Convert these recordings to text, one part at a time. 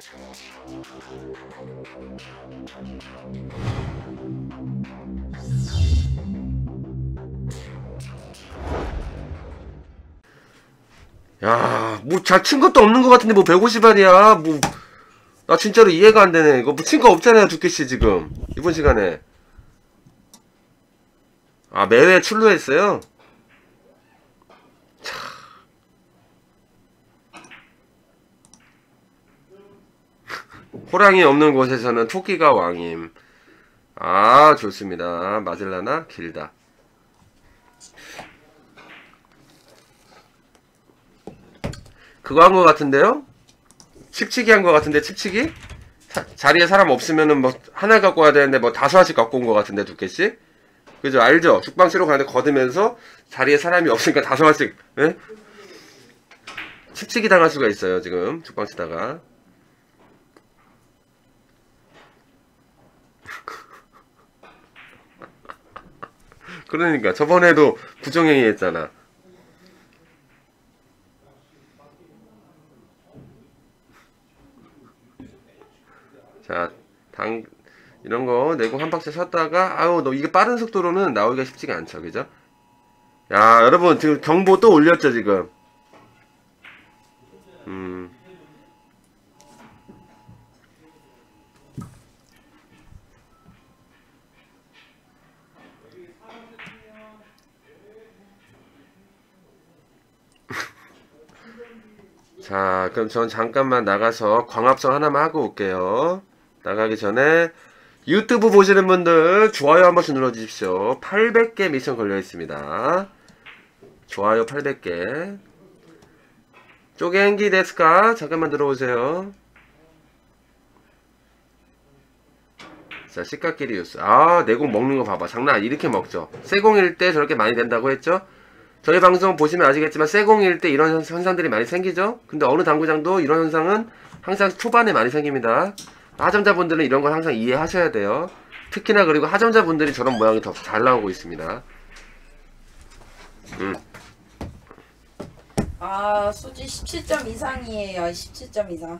야, 뭐 잘 친 것도 없는 것 같은데 뭐 150알이야. 뭐 나 진짜로 이해가 안 되네. 이거 뭐 친 거 없잖아요, 두께씨 지금 이번 시간에. 아, 매회 출루했어요? 차. 호랑이 없는 곳에서는 토끼가 왕임. 아, 좋습니다. 맞을라나? 길다. 그거 한 거 같은데요? 칩치기 한 거 같은데, 칩치기? 자리에 사람 없으면은 뭐 하나 갖고 와야 되는데 뭐 5알씩 갖고 온 거 같은데, 2개씩? 그죠? 알죠? 죽방치로 가는데 거두면서 자리에 사람이 없으니까 5알씩, 예? 칩치기 당할 수가 있어요, 지금. 죽방치다가. 그러니까 저번에도 부정행위 했잖아. 자, 이런 거 내고 한 박스 섰다가, 아우, 너 이게 빠른 속도로는 나오기가 쉽지가 않죠, 그죠? 야, 여러분, 지금 경보 또 올렸죠, 지금? 자, 그럼 전 잠깐만 나가서 광합성 하나만 하고 올게요. 나가기 전에 유튜브 보시는 분들 좋아요 한 번씩 눌러주십시오. 800개 미션 걸려있습니다. 좋아요 800개. 쪼겐기 데스까? 잠깐만 들어오세요. 자, 시카키리우스. 아, 내공 먹는 거 봐봐. 장난 아니, 이렇게 먹죠. 세공일 때 저렇게 많이 된다고 했죠? 저희 방송 보시면 아시겠지만 세공일 때 이런 현상들이 많이 생기죠? 근데 어느 당구장도 이런 현상은 항상 초반에 많이 생깁니다. 하점자분들은 이런 걸 항상 이해하셔야 돼요. 특히나 그리고 하점자분들이 저런 모양이 더 잘 나오고 있습니다. 아, 수지 17점 이상이에요. 17점 이상.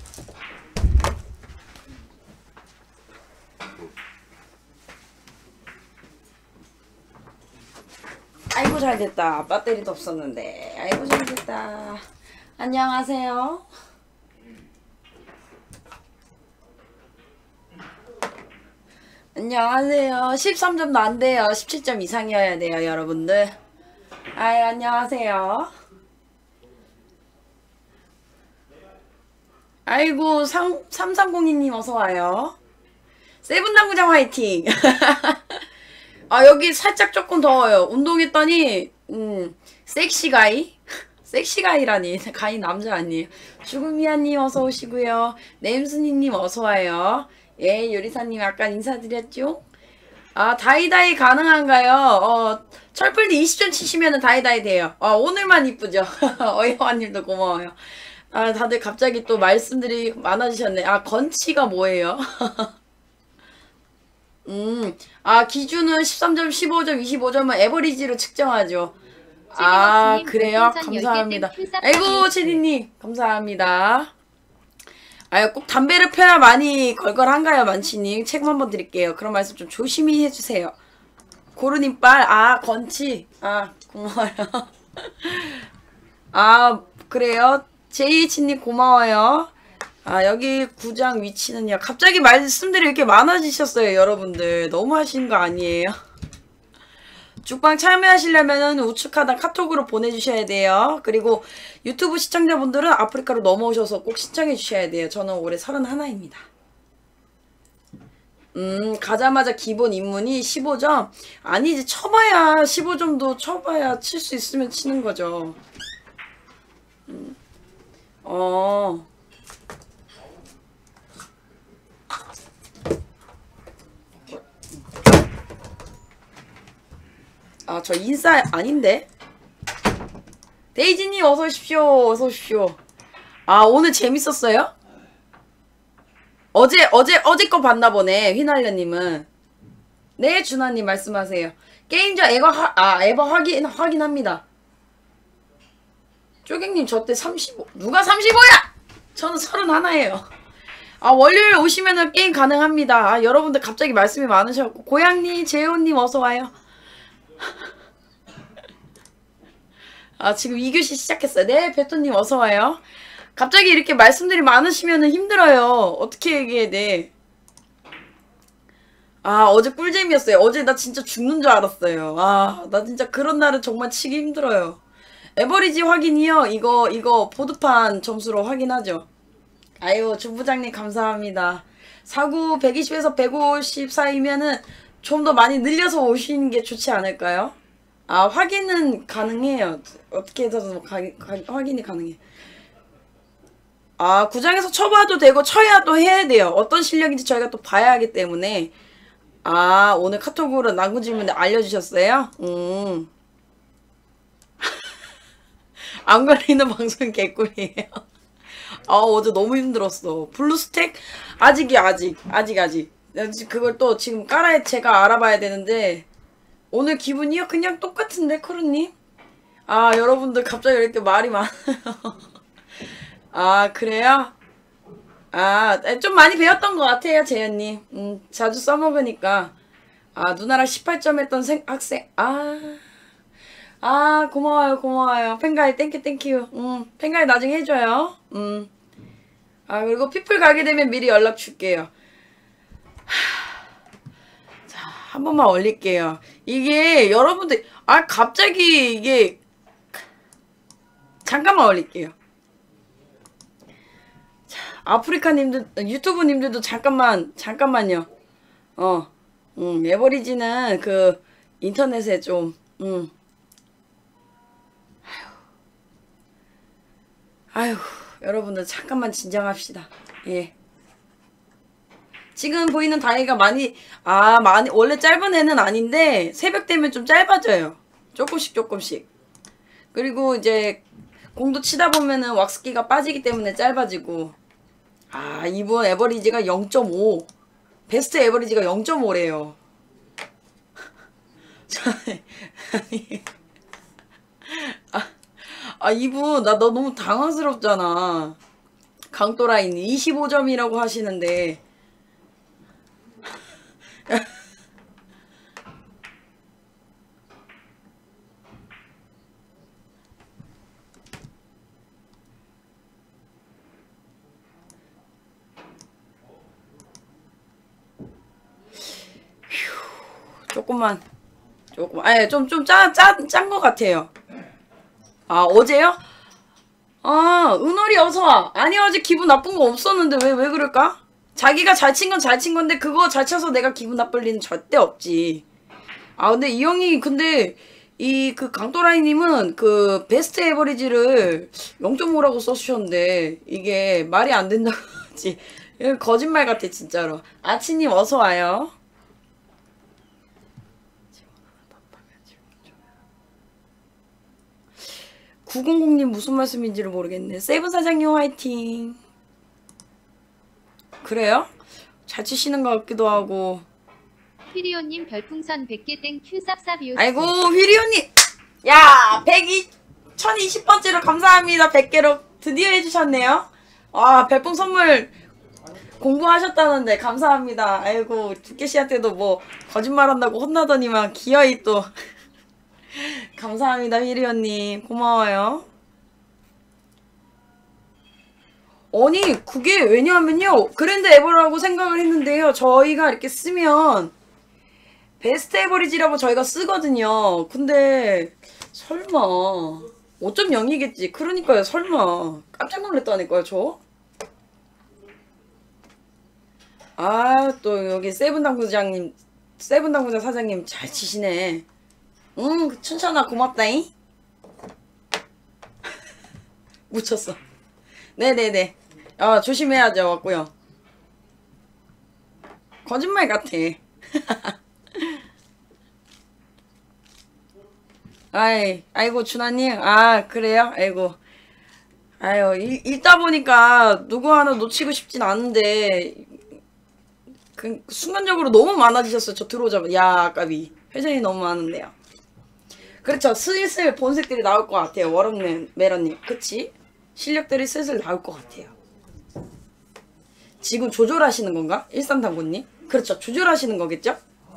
아이고 잘됐다. 배터리도 없었는데. 아이고 잘됐다. 안녕하세요. 안녕하세요. 13점도 안 돼요. 17점 이상이어야 돼요, 여러분들. 아이, 안녕하세요. 아이고, 3302님 어서와요. 세븐당구장 화이팅! 아, 여기 살짝 조금 더워요. 운동했더니, 섹시가이? 섹시가이라니. 가이 남자 아니에요. 죽음이야님 어서오시고요. 네임스니님 어서와요. 예, 요리사님 아까 인사드렸죠? 아, 다이다이 가능한가요? 철풀디 20점 치시면은 다이다이 돼요. 오늘만 이쁘죠? 어이화님도 고마워요. 아, 다들 갑자기 또 말씀들이 많아지셨네. 아, 건치가 뭐예요? 기준은 13점, 15점, 25점은 에버리지로 측정하죠. 아, 그래요? 감사합니다. 아이고, 체리님, 감사합니다. 아유, 꼭 담배를 펴야 많이 걸걸한가요, 만치님? 책임 한번 드릴게요. 그런 말씀 좀 조심히 해주세요. 고르님빨, 건치. 고마워요. 그래요? 제이치님 고마워요. 여기 구장 위치는요. 갑자기 말씀들이 이렇게 많아지셨어요, 여러분들. 너무 하시는 거 아니에요? 죽방 참여하시려면 우측 하단 카톡으로 보내주셔야 돼요. 그리고 유튜브 시청자분들은 아프리카로 넘어오셔서 꼭 시청해 주셔야 돼요. 저는 올해 31입니다. 가자마자 기본 입문이 15점? 아니지, 쳐봐야 15점도 쳐봐야 칠 수 있으면 치는 거죠. 저 인싸 아닌데? 데이지님 어서오십시오. 어서오십시오. 오늘 재밌었어요? 어제 거 봤나 보네. 휘날려님은. 네, 준하님 말씀하세요. 게임자 에버 확인합니다. 쪼갱님 저 때 35. 누가 35야? 저는 31예요. 아, 월요일 오시면은 게임 가능합니다. 아, 여러분들 갑자기 말씀이 많으셔갖고. 고양님, 재호님 어서와요. 아, 지금 2교시 시작했어요. 네, 베토님 어서와요. 갑자기 이렇게 말씀들이 많으시면은 힘들어요. 어떻게 얘기해야 돼. 아, 어제 꿀잼이었어요. 어제 나 진짜 죽는 줄 알았어요. 아, 나 진짜 그런 날은 정말 치기 힘들어요. 에버리지 확인이요? 이거 보드판 점수로 확인하죠. 아유, 주부장님 감사합니다. 사구 120에서 150 사이면은 좀 더 많이 늘려서 오시는 게 좋지 않을까요? 아, 확인은 가능해요. 어떻게 해서도 확인이 가능해. 아, 구장에서 쳐봐도 되고 쳐야 또 해야 돼요. 어떤 실력인지 저희가 또 봐야 하기 때문에. 아, 오늘 카톡으로 남은 질문 알려주셨어요? 안 걸리는 방송 개꿀이에요. 아, 어제 너무 힘들었어. 블루스택? 아직이야, 아직. 그걸 또 지금 제가 알아봐야 되는데, 오늘 기분이요? 그냥 똑같은데, 크루님? 아, 여러분들 갑자기 이렇게 말이 많아요. 아, 그래요? 아, 좀 많이 배웠던 것 같아요, 재현님. 자주 써먹으니까. 아, 누나랑 18점 했던 학생. 아, 고마워요. 팬가이, 땡큐. 팬가이 나중에 해줘요. 아, 그리고 피플 가게 되면 미리 연락 줄게요. 자, 한 번만 올릴게요. 이게, 여러분들, 아, 갑자기 이게, 잠깐만 올릴게요. 자, 아프리카님들, 유튜브님들도 잠깐만요. 에버리지는 그, 인터넷에 좀, 아휴, 여러분들 잠깐만 진정합시다. 예. 지금 보이는 다이가 많이 원래 짧은 애는 아닌데 새벽 되면 좀 짧아져요. 조금씩. 그리고 이제 공도 치다 보면은 왁스기가 빠지기 때문에 짧아지고. 아, 이분 에버리지가 0.5. 베스트 에버리지가 0.5래요. 이분 나 너무 당황스럽잖아. 강또라인 25점이라고 하시는데 조금만 아니 좀 짠 것 같아요. 아, 어제요? 아, 은월이 어서와. 아니, 어제 기분 나쁜 거 없었는데 왜 그럴까? 자기가 잘 친 건 잘 친 건데 그거 잘 쳐서 내가 기분 나쁠 리는 절대 없지. 아, 근데 이 형이 근데 그 강또라이님은 그 베스트 에버리지를 0.5라고 써주셨는데 이게 말이 안 된다고 하지. 거짓말 같아 진짜로. 아치님 어서 와요. 900님 무슨 말씀인지를 모르겠네. 세븐 사장님 화이팅. 그래요? 잘 치시는 것 같기도 하고. 휘리오님 별풍선 100개 땡큐 쌉쌉이요. 아이고 휘리오님. 야 1020번째로 감사합니다. 100개로 드디어 해주셨네요. 아, 별풍 선물 공부하셨다는데 감사합니다. 아이고 두께씨한테도 뭐 거짓말한다고 혼나더니만 기어이 또 감사합니다. 휘리오님 고마워요. 아니 그게 왜냐하면요 그랜드 에버라고 생각을 했는데요 저희가 이렇게 쓰면 베스트 에버리지라고 저희가 쓰거든요. 근데 설마 5.0이겠지. 그러니까요 설마 깜짝 놀랐다니까요 저. 아, 또 여기 세븐 당구장 사장님 잘 치시네. 춘천아 고맙다잉. 묻혔어. 네네네. 조심해야죠. 왔고요. 거짓말 같아. 아이고 준하님. 아, 그래요? 아이고. 아유, 읽다 보니까 누구 하나 놓치고 싶진 않은데 순간적으로 너무 많아지셨어요. 저 들어오자마자. 야, 아까비. 회전이 너무 많은데요. 그렇죠. 슬슬 본색들이 나올 것 같아요. 워럭맨 메러님. 그치? 실력들이 슬슬 나올 것 같아요. 지금 조절하시는 건가? 일산당구님? 그렇죠. 조절하시는 거겠죠?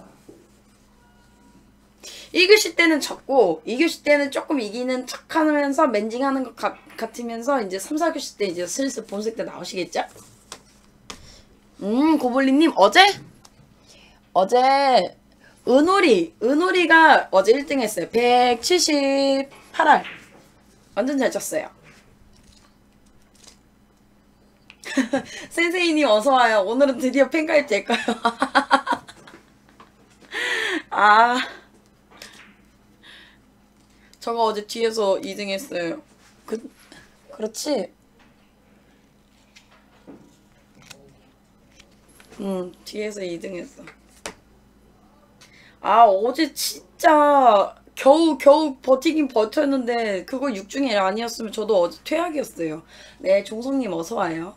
1교시 때는 졌고 2교시 때는 조금 이기는 척하면서 맨징하는 것 같으면서 이제 3, 4교시 때 이제 슬슬 본색 때 나오시겠죠? 고블리님 어제 은우리가 어제 1등 했어요. 178알 완전 잘 쳤어요. 센세이님 어서와요. 오늘은 드디어 팬가입 될까요? 아 저거 어제 뒤에서 2등 했어요. 그렇지? 뒤에서 2등 했어. 아 어제 진짜 겨우 버티긴 버텼는데 그거 6중에 아니었으면 저도 어제 퇴학이었어요. 네 종성님 어서와요.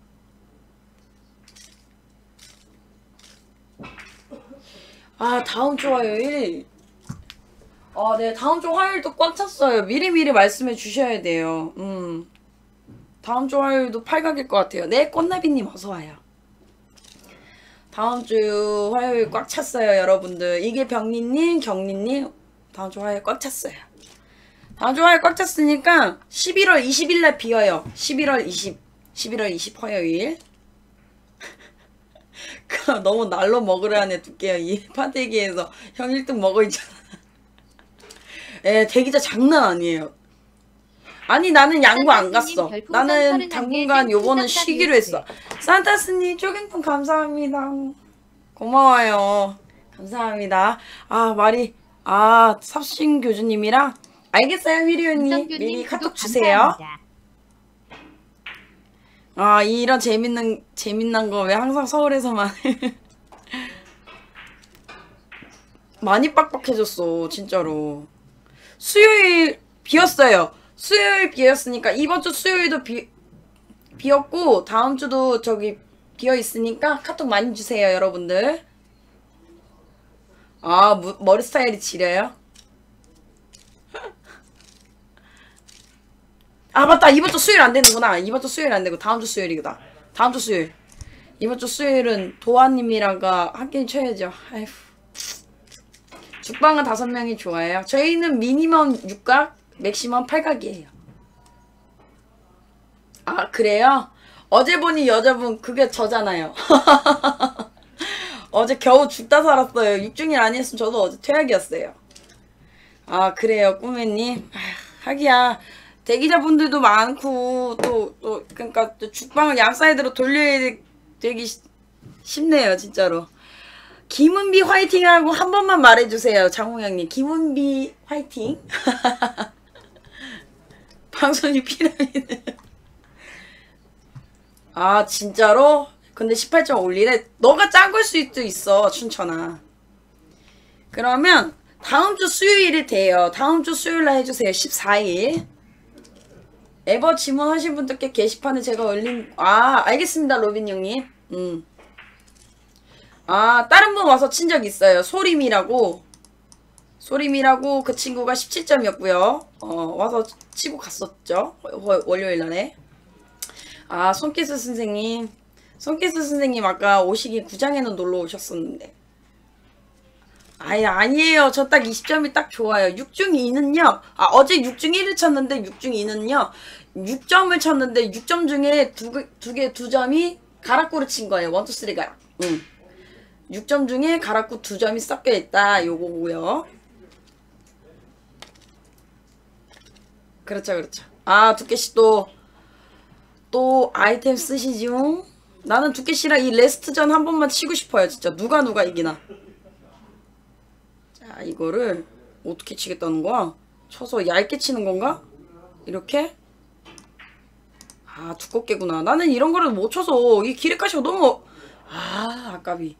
아 다음 주 화요일 네 다음 주 화요일도 꽉 찼어요. 미리미리 말씀해 주셔야 돼요. 다음 주 화요일도 팔각일 것 같아요. 네 꽃나비님 어서와요. 다음 주 화요일 꽉 찼어요 여러분들. 이게 병리님 경리님 다음 주 화요일 꽉 찼어요. 다음 주 화요일 꽉 찼으니까 11월 20일날 비어요. 11월 20 화요일. 너무 날로 먹으려 하네 두께요. 이 판때기에서 형 1등 먹어 있잖아. 에 대기자 장난 아니에요. 아니 나는 양구 안 갔어. 나는 당분간 요거는 쉬기로 했어. 산타스님 쪼갱통 감사합니다. 고마워요. 감사합니다. 삽신 교주님이랑 알겠어요 휘리오님 미리 카톡 주세요. 이런 재밌는 거 왜 항상 서울에서만 많이 빡빡해졌어 진짜로. 수요일 비었어요. 수요일 비었으니까 이번 주 수요일도 비었고 다음 주도 저기 비어 있으니까 카톡 많이 주세요 여러분들. 머리 스타일이 지려요? 맞다 이번 주 수요일 안 되는구나. 이번 주 수요일 안 되고 다음 주 수요일이다. 다음 주 수요일. 이번 주 수요일은 도아님이랑가 함께 쳐야죠. 아휴. 죽방은 5명이 좋아해요. 저희는 미니멈 6각 맥시멈 8각이에요. 그래요? 어제 보니 여자분 그게 저잖아요. 어제 겨우 죽다 살았어요. 6중일 아니었으면 저도 어제 퇴학이었어요. 그래요 꾸매님. 하기야 대기자분들도 많고 그러니까 또 죽방을 양사이드로 돌려야 되기 쉽네요 진짜로. 김은비 화이팅하고 한 번만 말해주세요 장호영님. 김은비 화이팅. 방송이 피라미드. 진짜로? 근데 18점 올리래? 너가 짠 걸 수도 있어 춘천아. 그러면 다음 주 수요일이 돼요. 다음 주 수요일날 해주세요. 14일. 에버 지문하신 분들께 게시판에 제가 올린 알겠습니다 로빈 형님. 다른 분 와서 친 적 있어요. 소림이라고 그 친구가 17점이었고요. 와서 치고 갔었죠. 월요일날에. 손기수 선생님 아까 오시기 구장에는 놀러 오셨었는데. 아니에요. 저 딱 20점이 딱 좋아요. 6중 2는요. 어제 6중 1을 쳤는데 6중 2는요. 6점을 쳤는데 6점 중에 2점이 가락구를 친 거예요. 1, 2, 3가. 6점 중에 가락구 2점이 섞여 있다. 요거고요. 그렇죠. 두께씨 또 아이템 쓰시죠? 나는 두께씨랑 이 레스트전 한 번만 치고 싶어요. 진짜 누가 이기나. 자 이거를 어떻게 치겠다는 거야? 쳐서 얇게 치는 건가? 이렇게? 두껍게구나. 나는 이런 거를 못 쳐서 이 기레카시가 너무 아깝이.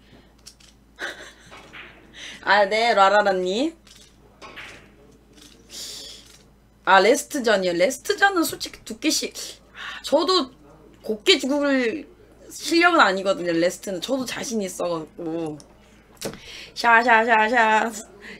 네 라라라님. 레스트전이요. 레스트전은 솔직히 두께씨 저도 곱게 죽을 실력은 아니거든요. 레스트는 저도 자신 있어갖고. 샤샤샤샤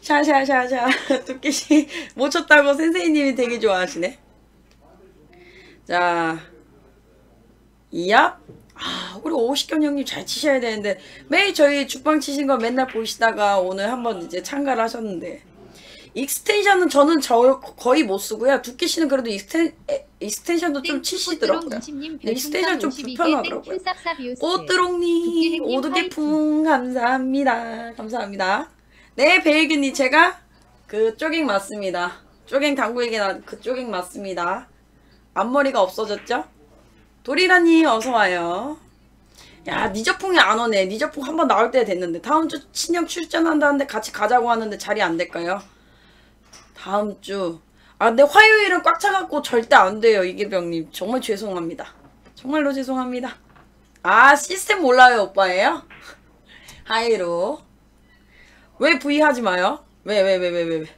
두께씨 못 쳤다고 센세이님이 되게 좋아하시네. 자 이압 아, 우리 오식견 형님 잘 치셔야 되는데 매일 저희 죽방 치신 거 맨날 보시다가 오늘 한번 이제 참가를 하셨는데 익스텐션은 저는 거의 못 쓰고요. 두께 씨는 그래도 익스텐션도 좀 치시더라고요. 익스텐션 좀 불편하더라고요. 꽃드롱님 오두개풍 감사합니다. 감사합니다. 네, 베일균님 제가 그 쪼갱 맞습니다. 쪼갱 당구에게 그 쪼갱 맞습니다. 앞머리가 없어졌죠? 도리라님 어서와요. 야, 니저풍이 안 오네. 니저풍 한번 나올 때 됐는데 다음주 친형 출전한다는데 같이 가자고 하는데 자리 안 될까요? 다음주 근데 화요일은 꽉 차갖고 절대 안 돼요. 이계병님 정말 죄송합니다. 정말로 죄송합니다. 시스템 몰라요 오빠예요? 하이로 왜 V 하지 마요? 왜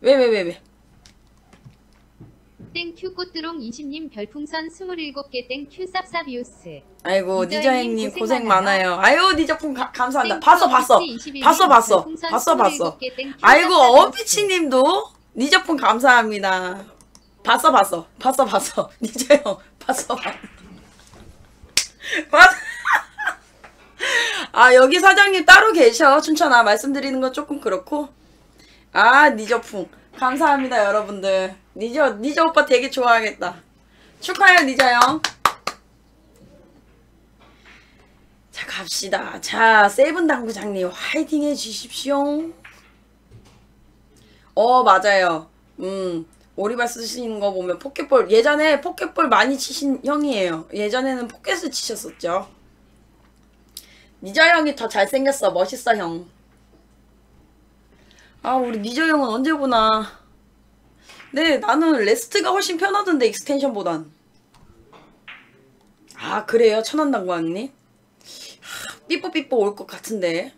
땡큐 꽃드롱 20님 별풍선 27개 땡큐 쌉쌉이오스. 아이고 니저형님 니저형님 고생 많아요. 아유 니저풍 감사합니다. 봤어. 아이고 어피치님도 니저풍 감사합니다. 봤어. 니저형 봤어. 여기 사장님 따로 계셔. 춘천아 말씀드리는 건 조금 그렇고. 니저풍 감사합니다 여러분들. 니저 오빠 되게 좋아하겠다. 축하해요 니저 형. 자 갑시다. 자 세븐 당구장님 화이팅 해주십시오. 맞아요. 오리발 쓰시는 거 보면 포켓볼 예전에 포켓볼 많이 치신 형이에요. 예전에는 포켓을 치셨었죠. 니저 형이 더 잘생겼어. 멋있어 형. 우리 니저 형은 언제 보나. 네, 나는 레스트가 훨씬 편하던데 익스텐션보단. 그래요? 천원당구왕님? 삐뽀삐뽀 올 것 같은데.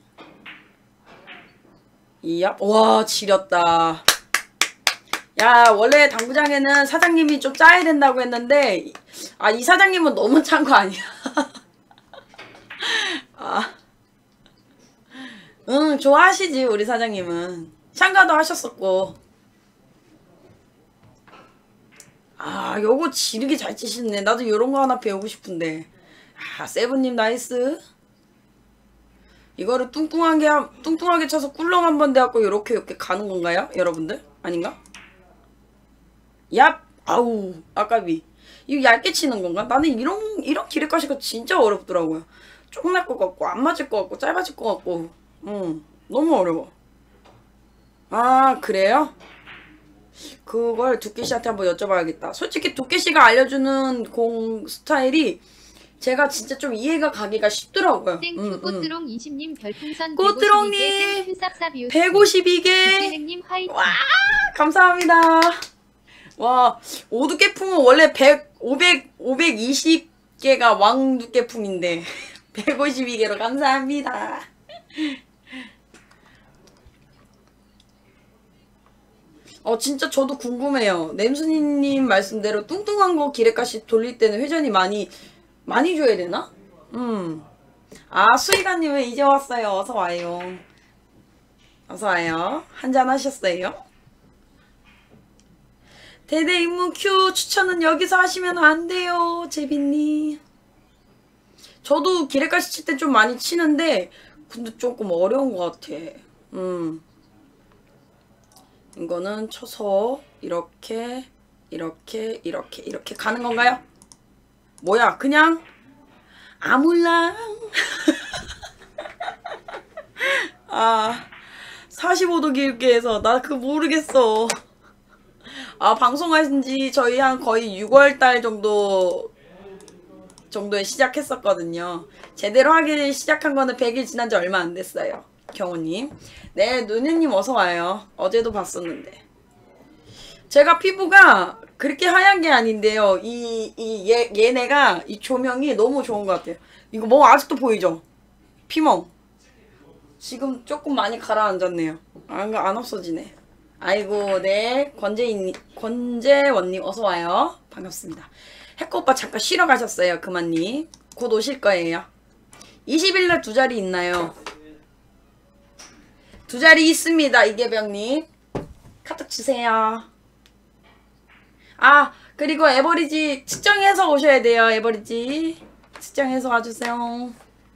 와 지렸다. 야 원래 당구장에는 사장님이 좀 짜야 된다고 했는데 이 사장님은 너무 짠 거 아니야. 좋아하시지 우리 사장님은. 참가도 하셨었고. 요거 지르게 잘 치시네. 나도 요런 거 하나 배우고 싶은데. 세븐님 나이스. 이거를 뚱뚱하게 쳐서 꿀렁 한번 돼갖고 요렇게 가는 건가요? 여러분들? 아닌가? 얍! 아우, 아까비. 이거 얇게 치는 건가? 나는 이런 기레가시가 진짜 어렵더라고요. 조그날 것 같고, 안 맞을 것 같고, 짧아질 것 같고. 너무 어려워. 그래요? 그걸 두께씨한테 한번 여쭤봐야겠다. 솔직히 두께씨가 알려주는 공 스타일이 제가 진짜 좀 이해가 가기가 쉽더라고요. 땡큐 꽃드롱 20님 별풍선 꽃드롱님 152개. 와 감사합니다. 와 오두깨풍은 원래 520개가 왕두깨풍인데 152개로 감사합니다. 진짜 저도 궁금해요. 냄순이님 말씀대로 뚱뚱한 거 기레가시 돌릴 때는 회전이 많이 줘야 되나? 수이가님 왜 이제 왔어요? 어서와요. 어서와요. 한잔 하셨어요? 대대 임무 큐 추천은 여기서 하시면 안 돼요. 제비님. 저도 기레가시 칠 때 좀 많이 치는데 근데 조금 어려운 것 같아. 이거는 쳐서 이렇게 가는 건가요? 뭐야 그냥 아몰랑 45도 길게 해서 나 그거 모르겠어. 방송하신 지 저희 한 거의 6월달 정도에 시작했었거든요. 제대로 하기 시작한 거는 100일 지난 지 얼마 안 됐어요. 경호님. 네, 누누님 어서와요. 어제도 봤었는데. 제가 피부가 그렇게 하얀 게 아닌데요. 얘네가 이 조명이 너무 좋은 것 같아요. 이거 뭐 아직도 보이죠? 피멍. 지금 조금 많이 가라앉았네요. 안 없어지네. 아이고, 네. 권재원님 어서와요. 반갑습니다. 해커 오빠 잠깐 쉬러 가셨어요. 그만님. 곧 오실 거예요. 20일날 2자리 있나요? 2자리 있습니다. 이계병님. 카톡 주세요. 그리고 에버리지 측정해서 오셔야 돼요. 에버리지. 측정해서 와주세요.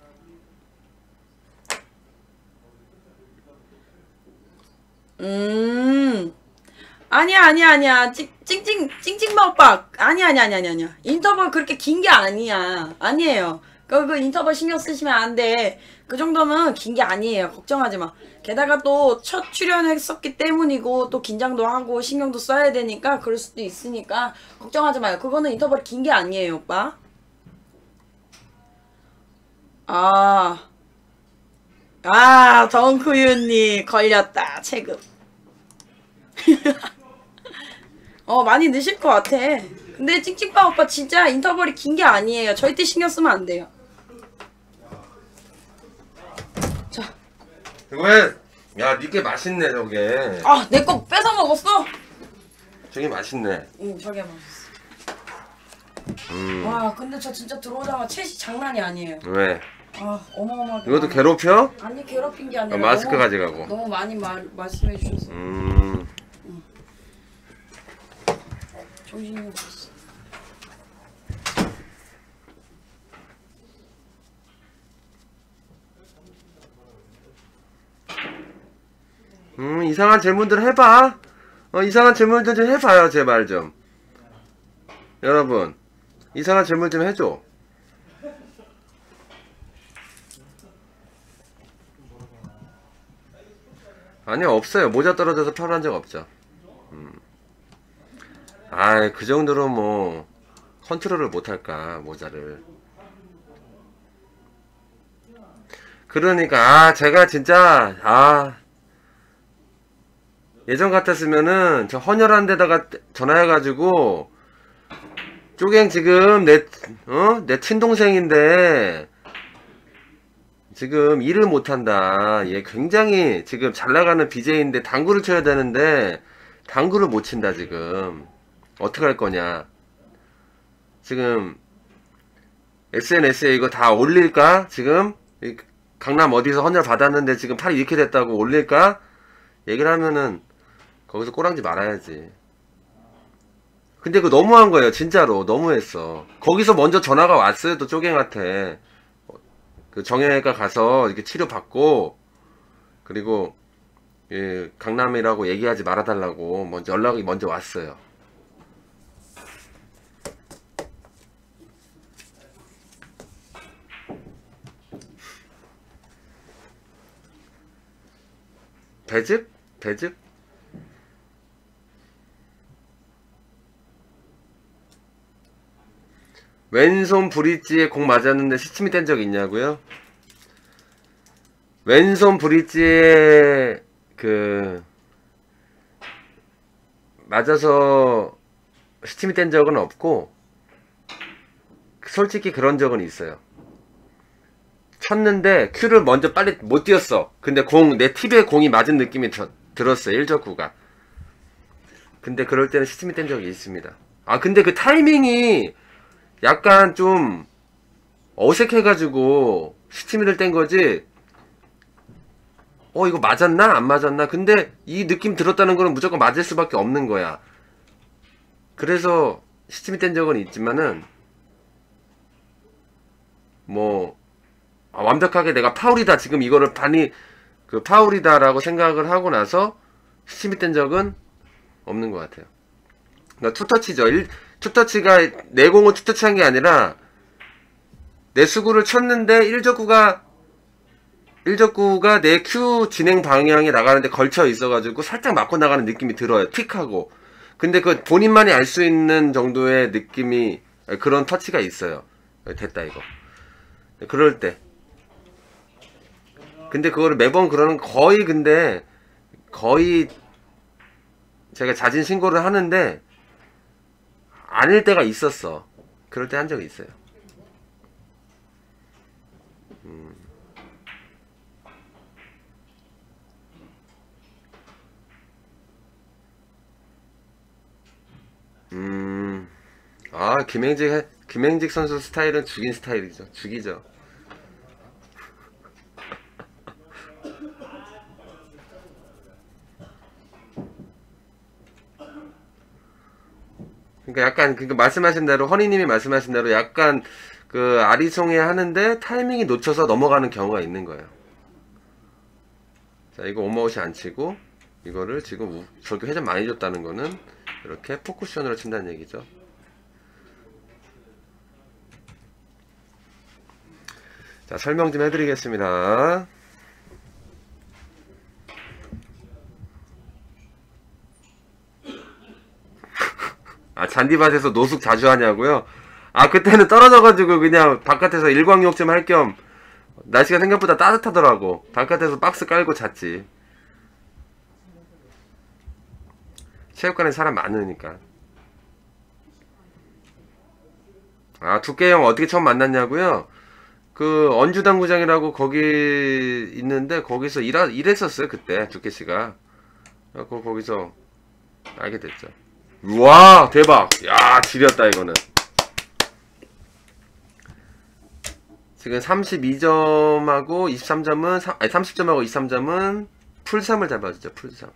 아니야. 찡찡마 오빠. 아니야. 인터벌 그렇게 긴 게 아니야. 아니에요. 그 인터벌 신경 쓰시면 안 돼. 그 정도면 긴 게 아니에요. 걱정하지 마. 게다가 또 첫 출연했었기 때문이고, 또 긴장도 하고, 신경도 써야 되니까, 그럴 수도 있으니까, 걱정하지 마요. 그거는 인터벌 긴 게 아니에요, 오빠. 덩크윤님, 걸렸다. 체급. 많이 늦을 것 같아. 근데 찡찡빠 오빠 진짜 인터벌이 긴 게 아니에요. 절대 신경 쓰면 안 돼요. 자. 왜? 야, 니게 맛있네, 저게. 내 거 뺏어 먹었어? 저게 맛있네. 응, 저게 맛있어. 와, 근데 저 진짜 들어오자마자 채시 장난이 아니에요. 왜? 어마어마하게. 이것도 많아. 괴롭혀? 아니, 괴롭힌 게 아니라. 마스크 너무, 가져가고. 너무 많이 말씀해 주셔서. 정신이 없었어. 이상한 질문들 해봐. 이상한 질문들 좀 해봐요, 제발 좀. 여러분, 이상한 질문 좀 해줘. 아니요, 없어요. 모자 떨어져서 팔한 적 없죠. 그 정도로 뭐 컨트롤을 못할까, 모자를. 그러니까 제가 진짜 예전 같았으면은 저 헌혈한 데다가 전화해가지고 쪼갱 지금 내 친동생인데 지금 일을 못한다. 얘 굉장히 지금 잘나가는 BJ인데 당구를 쳐야 되는데 당구를 못 친다. 지금 어떡할 거냐. 지금 SNS에 이거 다 올릴까? 지금 강남 어디서 헌혈 받았는데 지금 팔이 이렇게 됐다고 올릴까? 얘기를 하면은 거기서 꼬랑지 말아야지. 근데 그거 너무한 거예요. 진짜로 너무했어. 거기서 먼저 전화가 왔어요. 또 쪼갱한테 그 정형외과 가서 이렇게 치료받고, 그리고 강남이라고 얘기하지 말아달라고 먼저 연락이 먼저 왔어요. 배즙? 배즙? 왼손 브릿지에 공 맞았는데 시침이 뗀 적 있냐고요? 왼손 브릿지에 맞아서 시침이 뗀 적은 없고, 솔직히 그런 적은 있어요. 쳤는데 큐를 먼저 빨리 못 뛰었어. 근데 내 팁에 공이 맞은 느낌이 들었어요. 1적구가. 근데 그럴 때는 시침이 뗀 적이 있습니다. 근데 그 타이밍이 약간 좀 어색해가지고 시치미를 뗀 거지. 이거 맞았나? 안 맞았나? 근데 이 느낌 들었다는 거는 무조건 맞을 수밖에 없는 거야. 그래서 시치미 뗀 적은 있지만은 뭐 완벽하게 내가 파울이다, 지금 이거를 파울이다라고 생각을 하고 나서 시치미 뗀 적은 없는 것 같아요. 그러니까 투터치죠. 투터치가 내 공을 투터치한 게 아니라 내 수구를 쳤는데 1적구가 내 큐 진행 방향에 나가는데 걸쳐 있어가지고 살짝 맞고 나가는 느낌이 들어요. 틱하고. 근데 그 본인만이 알 수 있는 정도의 느낌이, 그런 터치가 있어요. 됐다 이거. 그럴 때. 근데 그거를 매번 그러는 거의 제가 자진 신고를 하는데 아닐 때가 있었어. 그럴 때 한 적이 있어요. 김행직 선수 스타일은 죽인 스타일이죠. 죽이죠. 그러니까 약간 말씀하신 대로, 허니님이 말씀하신 대로 약간 그 아리송해 하는데 타이밍이 놓쳐서 넘어가는 경우가 있는 거예요. 자, 이거 오버아웃이 안 치고 이거를 지금 저렇게 회전 많이 줬다는 거는 이렇게 포쿠션으로 친다는 얘기죠. 자, 설명 좀 해드리겠습니다. 아, 잔디밭에서 노숙 자주 하냐고요? 아, 그때는 떨어져가지고 그냥 바깥에서 일광욕 좀 할 겸 날씨가 생각보다 따뜻하더라고. 바깥에서 박스 깔고 잤지. 체육관에 사람 많으니까. 아, 두께형 어떻게 처음 만났냐고요? 그 언주당구장이라고 거기 있는데 거기서 일했었어요 그때 두께씨가. 그래서 거기서 알게 됐죠. 우와 대박. 야 지렸다 이거는. 지금 32점하고 23점은 아니 30점하고 23점은 풀3을 잡아주죠. 풀3.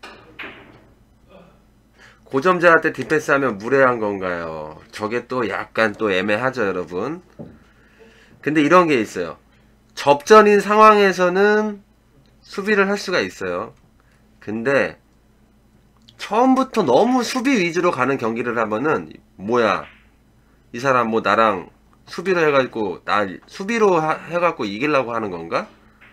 고점자한테 디펜스 하면 무례한 건가요? 저게 또 약간 또 애매하죠 여러분. 근데 이런 게 있어요. 접전인 상황에서는 수비를 할 수가 있어요. 근데 처음부터 너무 수비 위주로 가는 경기를 하면은 뭐야 이 사람 뭐 나랑 수비로 해가지고 나 수비로 해갖고 이기려고 하는 건가?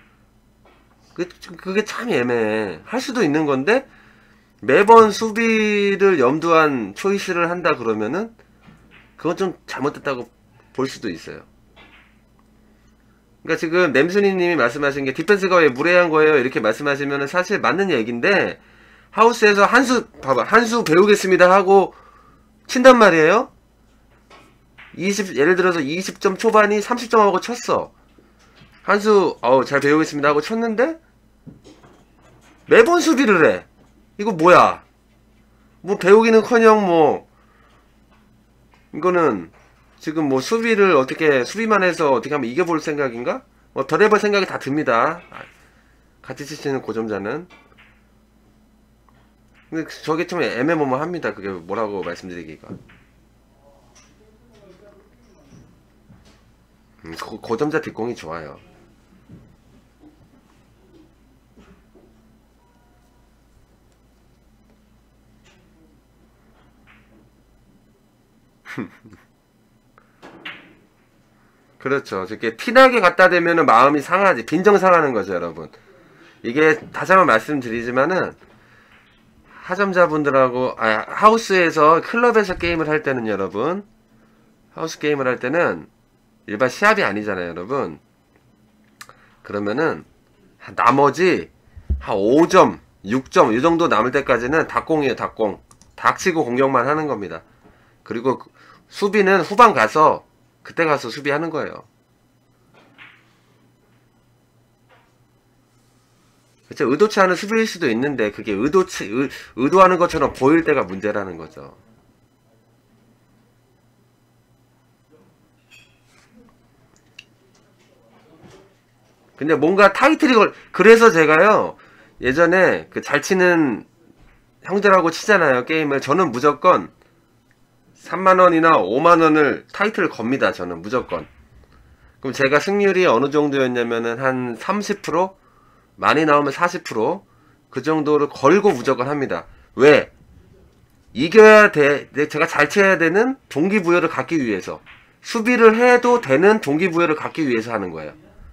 그게 참 애매해. 할 수도 있는 건데 매번 수비를 염두한 초이스를 한다 그러면은 그건 좀 잘못됐다고 볼 수도 있어요. 그러니까 지금 냄순이님이 말씀하신 게 디펜스가 왜 무례한 거예요 이렇게 말씀하시면은 사실 맞는 얘기인데 하우스에서 한 수 배우겠습니다 하고 친단 말이에요. 예를 들어서 20점 초반이 30점 하고 쳤어. 한 수 잘 배우겠습니다 하고 쳤는데 매번 수비를 해. 이거 뭐야? 뭐 배우기는커녕 뭐 이거는 지금 뭐 수비를 어떻게 수비만 해서 어떻게 하면 이겨볼 생각인가? 뭐 별의별 생각이 다 듭니다. 같이 치시는 고점자는. 근데 저게 좀 애매모호합니다. 그게 뭐라고 말씀드리기가. 고점자 뒷공이 좋아요. 그렇죠. 이렇게 티나게 갖다 대면은 마음이 상하지. 빈정 상하는 거죠, 여러분. 이게 다시 한번 말씀드리지만은 하점자분들하고 하우스에서 클럽에서 게임을 할 때는 여러분 하우스 게임을 할 때는 일반 시합이 아니잖아요, 여러분. 그러면은 나머지 한 5점, 6점 이 정도 남을 때까지는 닭공이에요, 닭공. 닭치고 공격만 하는 겁니다. 그리고 수비는 후반 가서 그때 가서 수비하는 거예요. 그렇죠. 의도치 않은 수비일 수도 있는데 그게 의도하는 것처럼 보일 때가 문제라는 거죠. 근데 뭔가 타이틀이 그래서 제가요 예전에 그 잘 치는 형들하고 치잖아요 게임을. 저는 무조건 3만원이나 5만원을 타이틀을 겁니다. 저는 무조건. 그럼 제가 승률이 어느 정도였냐면은 한 30%? 많이 나오면 40%? 그 정도를 걸고 무조건 합니다. 왜? 이겨야 돼. 제가 잘 쳐야 되는 동기부여를 갖기 위해서. 수비를 해도 되는 동기부여를 갖기 위해서 하는 거예요.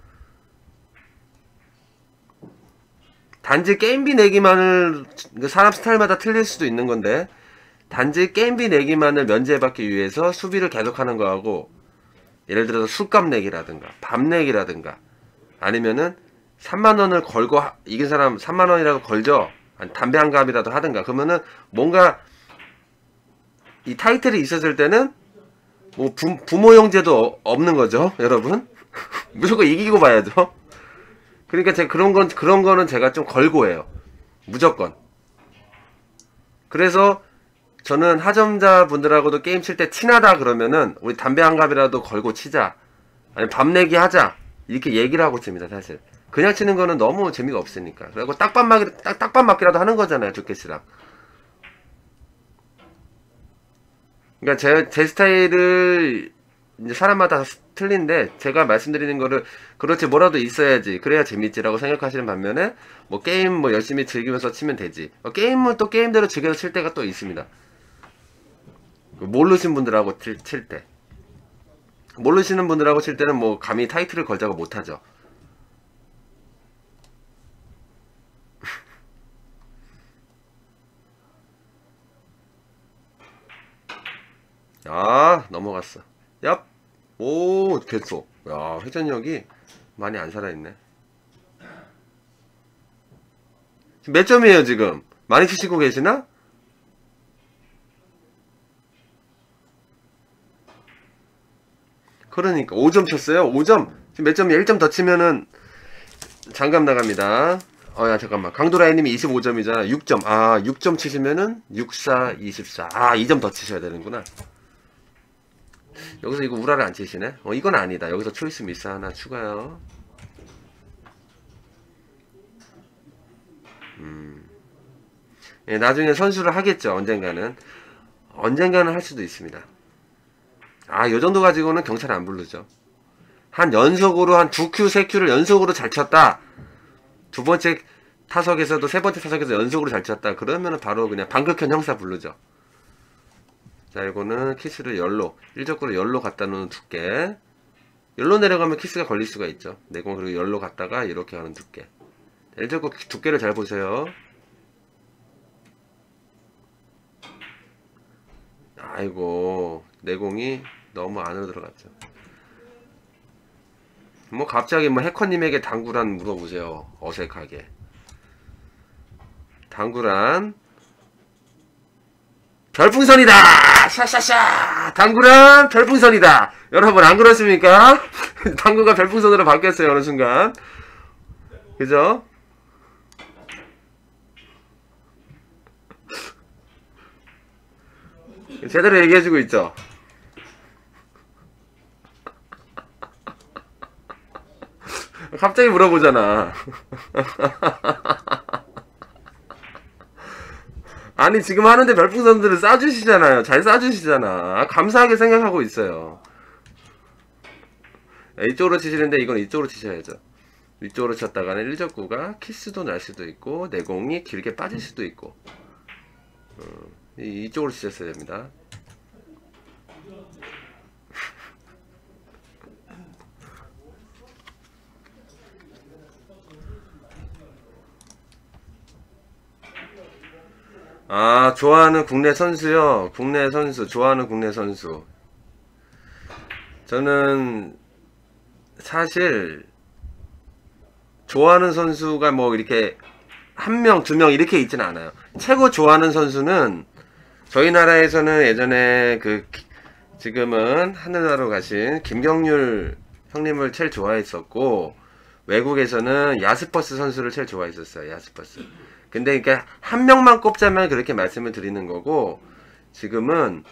단지 게임비 내기만을, 사람 스타일마다 틀릴 수도 있는 건데, 단지 게임비 내기만을 면제받기 위해서 수비를 계속하는 거하고, 예를 들어서 술값 내기라든가 밥 내기라든가 아니면은 3만원을 걸고 이긴 사람 3만원이라고 걸죠. 담배 한 갑이라도 하든가. 그러면은 뭔가 이 타이틀이 있었을 때는 뭐 부모 형제도 없는 거죠, 여러분. 무조건 이기고 봐야죠. 그러니까 제가 그런 거는 제가 좀 걸고 해요. 무조건. 그래서 저는 하점자 분들하고도 게임 칠 때 친하다 그러면은 우리 담배 한 갑이라도 걸고 치자. 아니 밥 내기 하자. 이렇게 얘기를 하고 칩니다, 사실. 그냥 치는 거는 너무 재미가 없으니까. 그리고 딱밥 맞기라도 하는 거잖아요, 두께씨랑. 그러니까 제 스타일을 이제 사람마다 틀린데 제가 말씀드리는 거를 그렇지 뭐라도 있어야지 그래야 재밌지라고 생각하시는 반면에 뭐 게임 뭐 열심히 즐기면서 치면 되지. 게임은 또 게임대로 즐겨서 칠 때가 또 있습니다. 모르신 분들하고 칠 때. 모르시는 분들하고 칠 때는 뭐 감히 타이틀을 걸자고 못하죠. 아, 넘어갔어. 얍. 오, 됐어. 야, 회전력이 많이 안 살아있네. 지금 몇 점이에요, 지금? 많이 치시고 계시나? 그러니까 5점 쳤어요. 5점. 지금 몇 점이야? 1점 더 치면은 장갑 나갑니다. 야, 잠깐만. 강도라이님이 25점이잖아. 6점. 아, 6점 치시면은 64, 24. 아, 2점 더 치셔야 되는구나. 여기서 이거 우라를 안 치시네? 이건 아니다. 여기서 초이스 미스 하나 추가요. 예, 나중에 선수를 하겠죠. 언젠가는. 언젠가는 할 수도 있습니다. 아, 요 정도 가지고는 경찰 안 부르죠. 한 연속으로 한 2큐, 3큐를 연속으로 잘 쳤다. 두 번째 타석에서도 세 번째 타석에서 연속으로 잘 쳤다. 그러면은 바로 그냥 방극현 형사 부르죠. 자, 이거는 키스를 열로, 1적구로 열로 갖다 놓는 두께. 열로 내려가면 키스가 걸릴 수가 있죠. 내공 그리고 열로 갔다가 이렇게 하는 두께. 1적구 두께를 잘 보세요. 아이고, 내공이 너무 안으로 들어갔죠. 뭐 갑자기 뭐 해커님에게 당구란 물어보세요. 어색하게. 당구란 별풍선이다! 샤샤샤! 당구란 별풍선이다! 여러분 안 그렇습니까? 당구가 별풍선으로 바뀌었어요. 어느 순간. 그죠? 제대로 얘기해주고 있죠? 갑자기 물어보잖아. 아니 지금 하는데 별풍선들을 쏴주시잖아요. 잘 쏴주시잖아. 감사하게 생각하고 있어요. 이쪽으로 치시는데 이건 이쪽으로 치셔야죠. 이쪽으로 쳤다가는 1적구가 키스도 날 수도 있고 내공이 길게 빠질 수도 있고 이쪽으로 치셨어야 됩니다. 아, 좋아하는 국내 선수요. 국내 선수, 좋아하는 국내 선수. 저는 사실 좋아하는 선수가 뭐 이렇게 한 명, 두 명 이렇게 있지는 않아요. 최고 좋아하는 선수는 저희 나라에서는 예전에 지금은 하늘나라로 가신 김경률 형님을 제일 좋아했었고, 외국에서는 야스퍼스 선수를 제일 좋아했었어요. 야스퍼스. 근데 그러니까 한 명만 꼽자면 그렇게 말씀을 드리는 거고, 지금은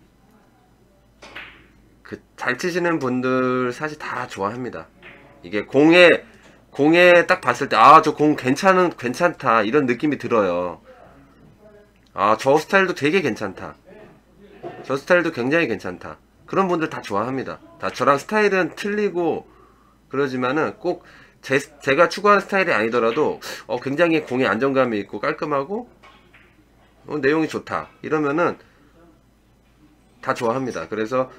잘 치시는 분들 사실 다 좋아합니다. 이게 공에 딱 봤을 때 저 공 괜찮다 이런 느낌이 들어요. 저 스타일도 되게 괜찮다. 저 스타일도 굉장히 괜찮다. 그런 분들 다 좋아합니다. 다 저랑 스타일은 틀리고 그러지만은 꼭 제가 추구하는 스타일이 아니더라도 굉장히 공에 안정감이 있고 깔끔하고 내용이 좋다 이러면은 다 좋아합니다. 그래서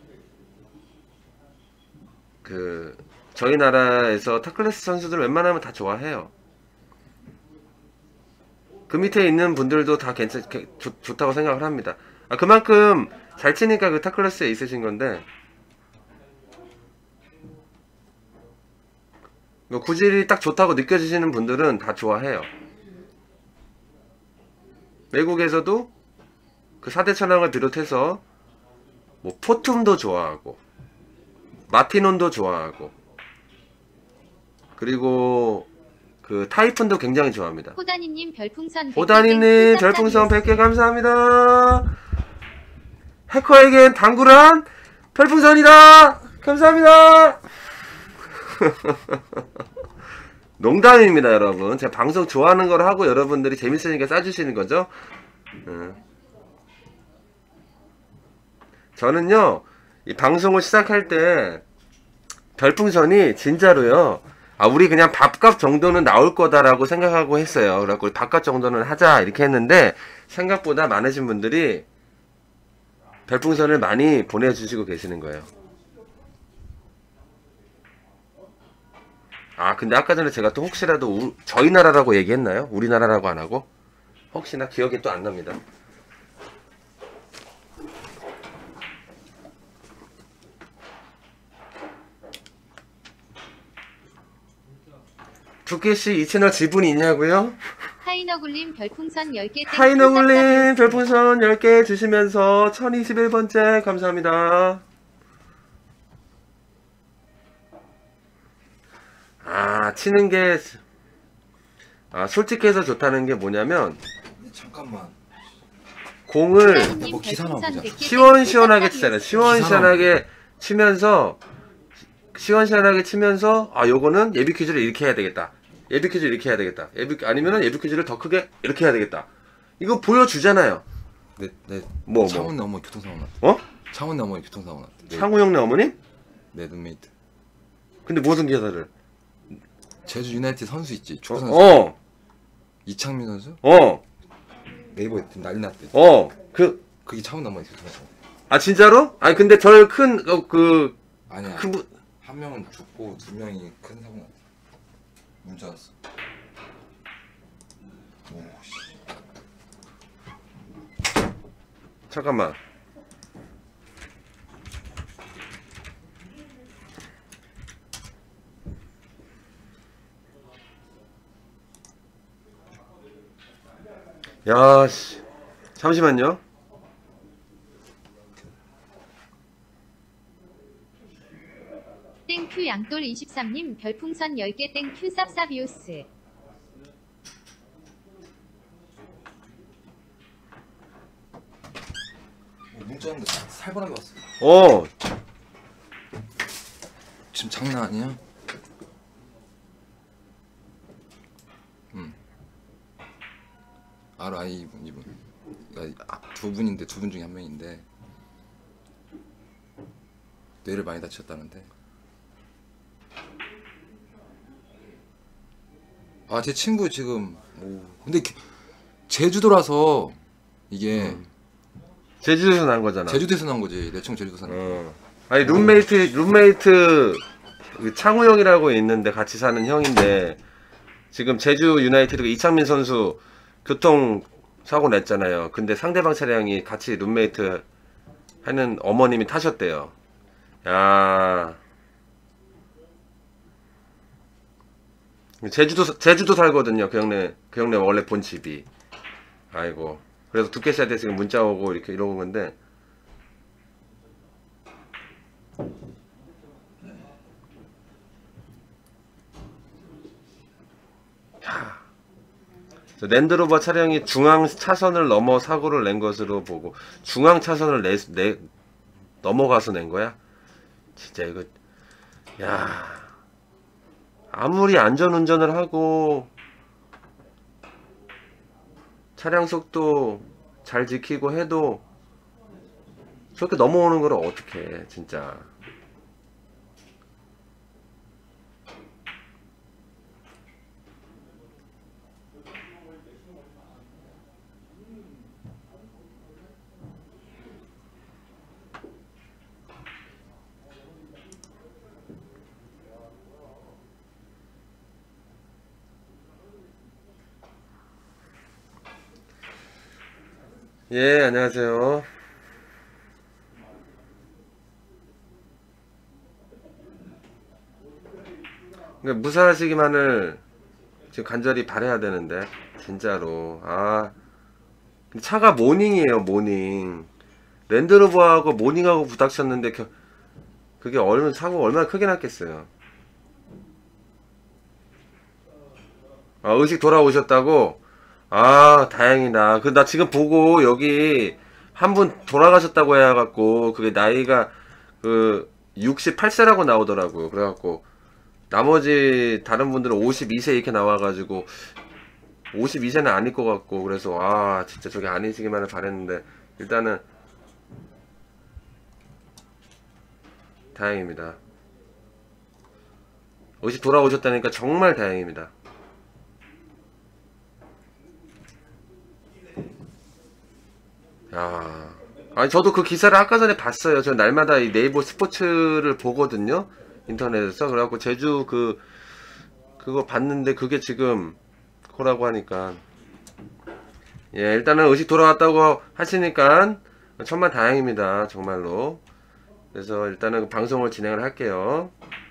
저희 나라에서 탑클래스 선수들 웬만하면 다 좋아해요. 그 밑에 있는 분들도 다 좋다고 생각을 합니다. 그만큼 잘 치니까 그 탑클래스에 있으신 건데, 구질이 딱 좋다고 느껴지시는 분들은 다 좋아해요. 외국에서도 그 4대 천왕을 비롯해서 뭐 포툼도 좋아하고 마티논도 좋아하고 그리고 그 타이푼도 굉장히 좋아합니다. 호다니님 별풍선 100개 호다니님 별풍선 100개 감사합니다. 해커에겐 당구란 별풍선이다. 감사합니다. 농담입니다, 여러분. 제가 방송 좋아하는 걸 하고 여러분들이 재밌으니까 싸주시는 거죠. 저는요, 이 방송을 시작할 때 별풍선이 진짜로요. 아, 우리 그냥 밥값 정도는 나올 거다라고 생각하고 했어요. 그래갖고 밥값 정도는 하자 이렇게 했는데 생각보다 많으신 분들이 별풍선을 많이 보내주시고 계시는 거예요. 아, 근데 아까 전에 제가 또 혹시라도 저희 나라라고 얘기했나요? 우리나라라고 안 하고? 혹시나 기억이 또 안 납니다. 두께씨 이 채널 지분이 있냐고요? 하이너굴님 별풍선 10개 하이너굴님 별풍선 10개 주시면서 1021번째 감사합니다. 아, 치는 게 솔직해서 좋다는 게 뭐냐면 잠깐만. 공을 뭐 기사나 보자. 시원시원하게 치잖아요. 시원시원하게 치면서 아, 요거는 예비 퀴즈를 이렇게 해야 되겠다. 예비 퀴즈 이렇게 해야 되겠다. 아니면은 예비 퀴즈를 더 크게 이렇게 해야 되겠다. 이거 보여주잖아요. 내 뭐. 창원 내 어머니 교통사고 났대. 어? 창원 내 어머니 교통사고 났대. 창우 형네 어머님? 내 룸메이트. 근데 무슨 기사를? 제주 유나이티드 선수 있지. 축구 선수. 이창민 선수? 네이버에 난리 났대. 그게 창원 내 어머니 교통사고. 아, 진짜로? 아니, 근데 덜 큰, 아니야. 그, 한 명은 죽고 2명이 큰 사고 났대. 문자 왔어. 오씨. 잠깐만. 야, 씨. 잠시만요. 땡큐 양돌 23님 별풍선 10개 땡큐 쌉쌉이오스. 문자 왔는데 살벌하게 왔어. 지금 장난 아니야? 알아, 이분. 그러니까 두 분인데 두 분 중에 한 명인데 뇌를 많이 다쳤다는데. 아, 제 친구 지금 근데 제주도라서 이게 제주도에서 난 거잖아. 제주도에서 난 거지. 내 친구 제주도에서 난 거. 아니, 룸메이트, 그 창우 형이라고 있는데 같이 사는 형인데, 지금 제주 유나이티드 이창민 선수 교통사고 냈잖아요. 근데 상대방 차량이 같이 룸메이트 하는 어머님이 타셨대요. 야, 제주도 살거든요. 그 형네 원래 본 집이. 아이고. 그래서 두께 씨한테 지금 문자 오고 이렇게 이러는 건데. 랜드로버 차량이 중앙 차선을 넘어 사고를 낸 것으로 보고, 중앙 차선을 넘어가서 낸 거야? 진짜 이거, 야, 아무리 안전운전을 하고 차량 속도 잘 지키고 해도 저렇게 넘어오는 걸 어떡해, 진짜. 예, 안녕하세요. 그러니까 무사하시기만을 지금 간절히 바라야 되는데, 진짜로. 아, 차가 모닝이에요, 모닝. 랜드로버하고 모닝하고 부닥쳤는데 그게 사고가 얼마나 크게 났겠어요. 아, 의식 돌아오셨다고? 아, 다행이다. 나 지금 보고 여기 한 분 돌아가셨다고 해갖고, 그게 나이가 68세라고 나오더라고요. 그래갖고 나머지 다른 분들은 52세 이렇게 나와가지고 52세는 아닐 것 같고, 그래서 아, 진짜 저게 아니시기만을 바랬는데, 일단은 다행입니다. 의식 돌아오셨다니까 정말 다행입니다. 야, 아니 저도 그 기사를 아까 전에 봤어요. 저 날마다 이 네이버 스포츠를 보거든요. 인터넷에서. 그래갖고 제주 그거 봤는데 그게 지금 그거라고 하니까 예, 일단은 의식 돌아왔다고 하시니까 천만 다행입니다. 정말로. 그래서 일단은 방송을 진행을 할게요.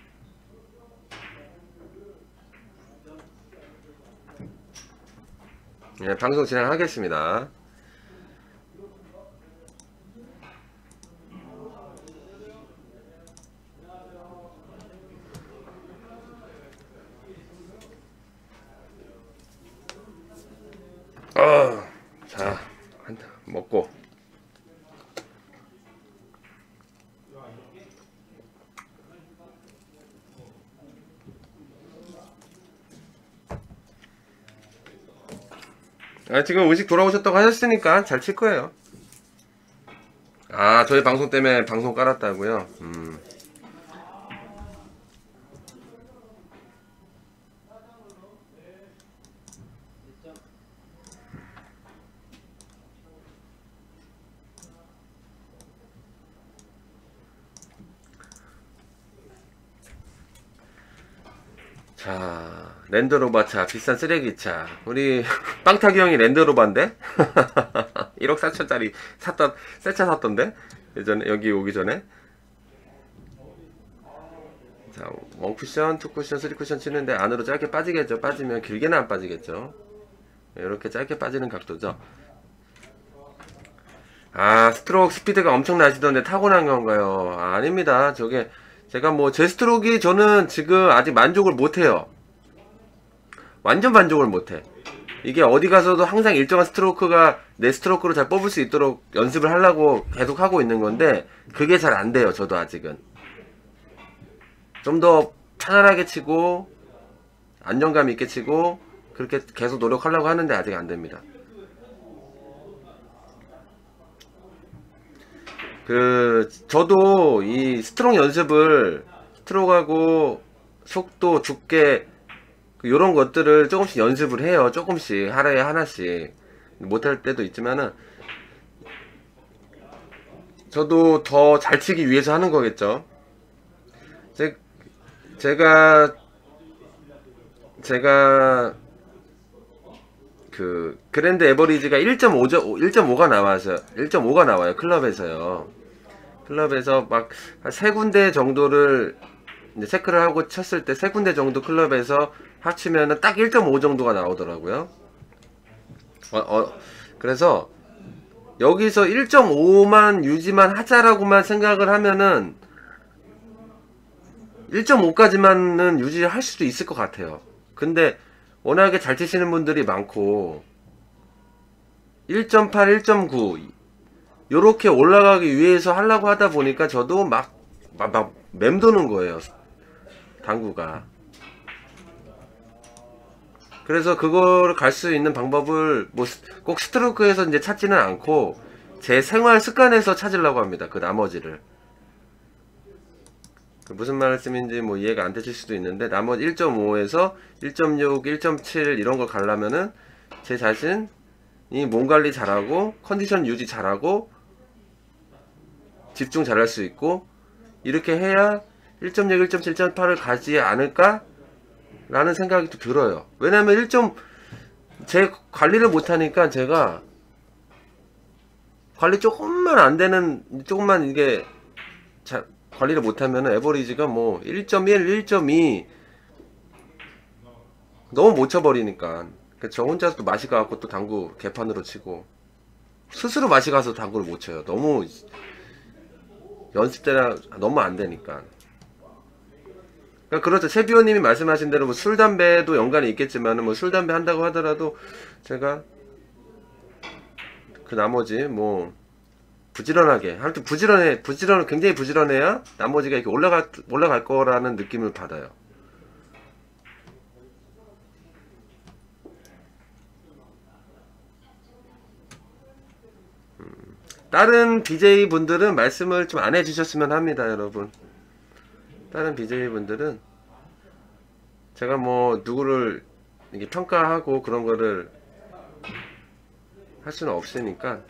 예, 방송 진행하겠습니다. 자, 한잔 먹고. 아, 지금 의식 돌아오셨다고 하셨으니까 잘 칠 거예요. 아, 저희 방송 때문에 방송 깔았다고요? 자, 랜드로버차, 비싼 쓰레기차. 우리 빵타기 형이 랜드로버인데? 1억 4천짜리 샀던, 새 차 샀던데? 예전에, 여기 오기 전에. 자, 1쿠션, 2쿠션, 3쿠션 치는데 안으로 짧게 빠지겠죠. 빠지면 길게는 안 빠지겠죠. 이렇게 짧게 빠지는 각도죠. 아, 스트로크 스피드가 엄청 나시던데 타고난 건가요? 아, 아닙니다. 저게 제가 뭐 제 스트로크이 저는 지금 아직 만족을 못해요. 완전 만족을 못해. 이게 어디 가서도 항상 일정한 스트로크가 내 스트로크로 잘 뽑을 수 있도록 연습을 하려고 계속 하고 있는 건데 그게 잘 안 돼요. 저도 아직은 좀 더 편안하게 치고 안정감 있게 치고 그렇게 계속 노력하려고 하는데 아직 안 됩니다. 저도 이 스트로크 연습을 스트로크하고 속도, 두께 요런 것들을 조금씩 연습을 해요. 조금씩 하루에 하나씩. 못할 때도 있지만은 저도 더 잘 치기 위해서 하는 거겠죠. 제가 그 그랜드 에버리지가 1.5가 나와서 1.5가 나와요. 클럽에서요. 클럽에서 막 세 군데 정도를 이제 체크를 하고 쳤을 때 세 군데 정도 클럽에서 합치면은 딱 1.5 정도가 나오더라고요. 그래서 여기서 1.5만 유지만 하자라고만 생각을 하면은 1.5까지만은 유지할 수도 있을 것 같아요. 근데 워낙에 잘 치시는 분들이 많고 1.8, 1.9 요렇게 올라가기 위해서 하려고 하다 보니까 저도 막 맴도는 거예요. 당구가. 그래서 그걸 갈 수 있는 방법을 뭐 꼭 스트로크에서 이제 찾지는 않고 제 생활 습관에서 찾으려고 합니다. 그 나머지를. 무슨 말씀인지 뭐 이해가 안 되실 수도 있는데 나머지 1.5에서 1.6, 1.7 이런 걸 가려면은 제 자신이 몸 관리 잘하고 컨디션 유지 잘하고 집중 잘할 수 있고 이렇게 해야 1.6, 1.7, 1.8을 가지 않을까? 라는 생각이 또 들어요. 왜냐면 제 관리를 못하니까 제가 관리 조금만 이게 관리를 못하면 에버리지가 뭐 1.1, 1.2 너무 못 쳐버리니까 저 혼자서 또 맛이 가갖고 또 당구 개판으로 치고 스스로 맛이 가서 당구를 못 쳐요. 너무 연습 때랑 너무 안 되니까. 그러니까 그렇죠. 최비호님이 말씀하신 대로 뭐 술, 담배도 연관이 있겠지만은 뭐 술, 담배 한다고 하더라도 제가 그 나머지 뭐 부지런하게 하여튼 굉장히 부지런해야 나머지가 이렇게 올라갈 거라는 느낌을 받아요. 다른 BJ 분들은 말씀을 좀 안 해주셨으면 합니다, 여러분. 다른 BJ분들은 제가 뭐 누구를 이게 평가하고 그런 거를 할 수는 없으니까.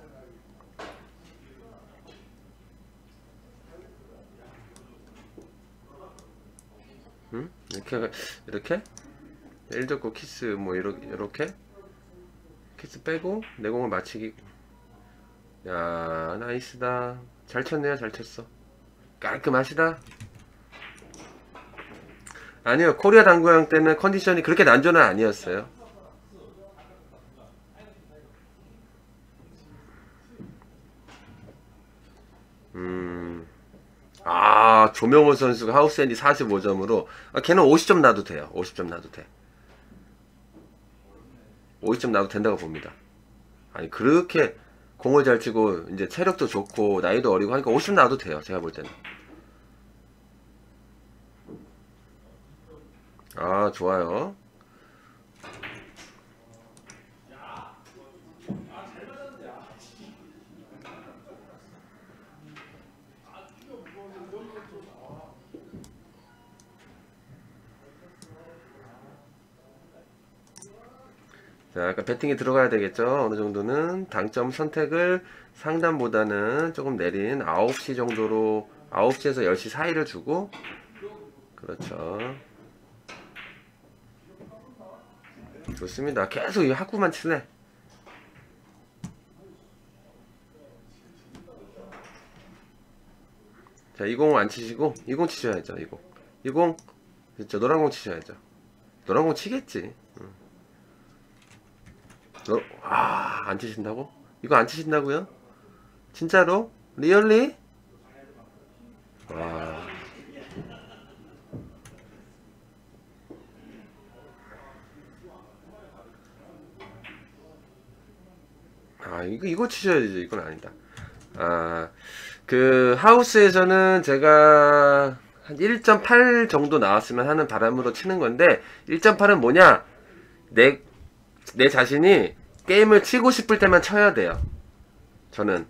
응? 이렇게 1 접고 키스 뭐 이렇게 키스 빼고 내공을 맞추기. 야, 나이스다. 잘 쳤네요. 잘 쳤어. 깔끔하시다. 아니요, 코리아 당구장 때는 컨디션이 그렇게 난조는 아니었어요. 조명호 선수가 하우스앤디 45점으로 걔는 50점 놔도 돼요. 50점 놔도 돼. 50점 놔도 된다고 봅니다. 아니 그렇게 공을 잘 치고 이제 체력도 좋고 나이도 어리고 하니까 50점 놔도 돼요. 제가 볼 때는. 좋아요. 자, 약간 배팅이 들어가야 되겠죠. 어느 정도는 당점 선택을 상단보다는 조금 내린 9시 정도로 9시에서 10시 사이를 주고. 그렇죠. 좋습니다. 계속 이 학구만 치네. 자, 20 안 치시고 20 치셔야죠. 20 그렇죠. 노란 공 치셔야죠. 노란 공 치겠지. 안 치신다고? 이거 안 치신다고요? 진짜로? 리얼리? 와. 이거 치셔야지. 이건 아니다. 그 하우스에서는 제가 한 1.8 정도 나왔으면 하는 바람으로 치는 건데 1.8은 뭐냐? 내 자신이 게임을 치고 싶을 때만 쳐야 돼요. 저는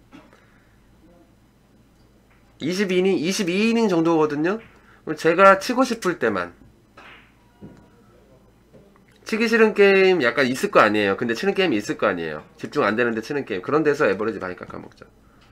22이닝 정도거든요. 제가 치고 싶을 때만. 치기 싫은 게임 약간 있을 거 아니에요. 근데 치는 게임이 있을 거 아니에요. 집중 안 되는데 치는 게임. 그런 데서 에버리지 많이 깎아먹죠.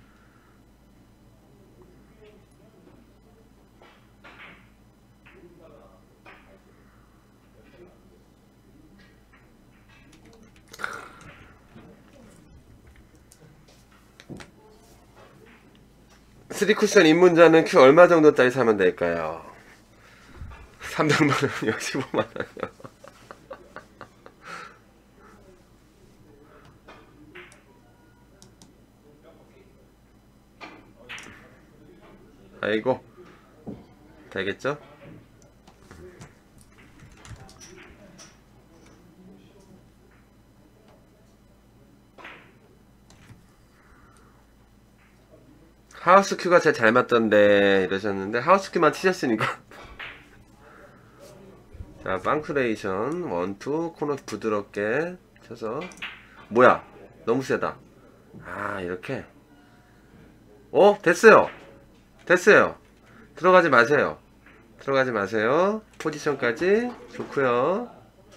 쓰리쿠션 입문자는 큐 얼마 정도짜리 사면 될까요? 300만원이요? 15만원이요? 아이고 되겠죠? 하우스 큐가 제일 잘 맞던데 이러셨는데 하우스 큐만 치셨으니까. 자, 빵크레이션 1, 2 코너 부드럽게 쳐서. 뭐야 너무 세다. 이렇게 됐어요. 들어가지 마세요. 포지션까지 좋고요.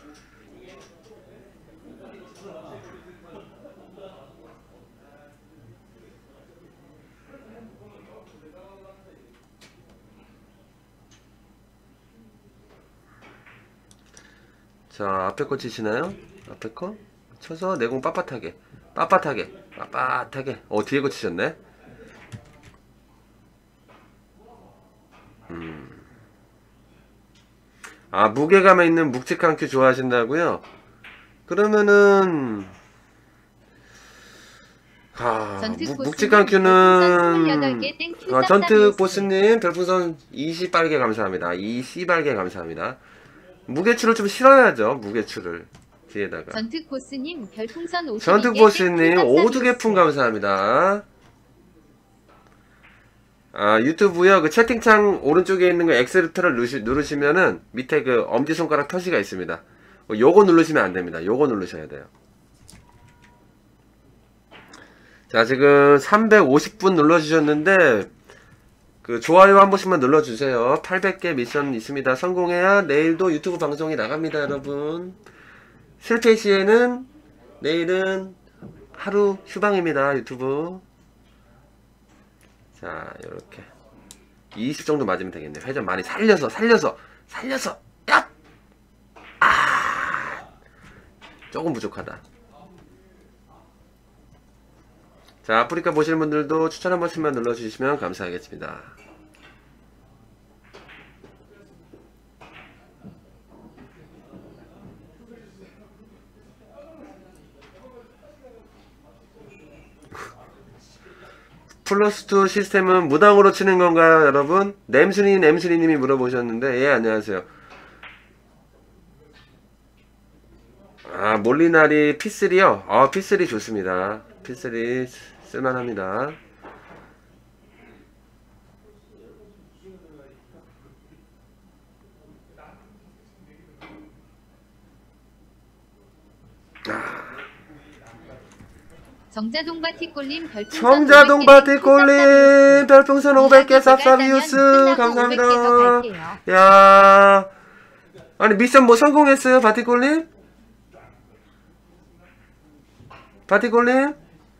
자, 앞에 거 치시나요? 앞에 거 쳐서 내공 빳빳하게 뒤에 거 치셨네. 무게감에 있는 묵직한 큐 좋아하신다고요? 그러면은 묵직한 큐는 전특보스님 별풍선 20빨개 감사합니다. 20빨개 감사합니다. 무게추를 좀 실어야죠. 무게추를 뒤에다가. 전특보스님 별풍선 50개 전특보스님 5두개품 감사합니다. 유튜브요. 그 채팅창 오른쪽에 있는 거 엑셀트를 누르시면은 밑에 그 엄지손가락 표시가 있습니다. 요거 누르시면 안 됩니다. 요거 누르셔야 돼요. 자, 지금 350분 눌러주셨는데 그 좋아요 한 번씩만 눌러주세요. 800개 미션 있습니다. 성공해야 내일도 유튜브 방송이 나갑니다, 여러분. 실패 시에는 내일은 하루 휴방입니다, 유튜브. 자, 요렇게 20 정도 맞으면 되겠네. 회전 많이 살려서 야! 아! 조금 부족하다. 자, 아프리카 보시는 분들도 추천 한 번씩만 눌러주시면 감사하겠습니다. 플러스2 시스템은 무당으로 치는 건가요, 여러분? 냄순이님이 물어보셨는데, 예, 안녕하세요. 아, 몰리나리 P3요? P3 좋습니다. P3 쓸만합니다. 정자동 바티꼴님 별풍선 청자동 500개 바티꼴님 별풍선 500개 쌉쌉이우스 감사합니다. 야, 아니 미션 뭐 성공했어요, 바티꼴님? 바티꼴님?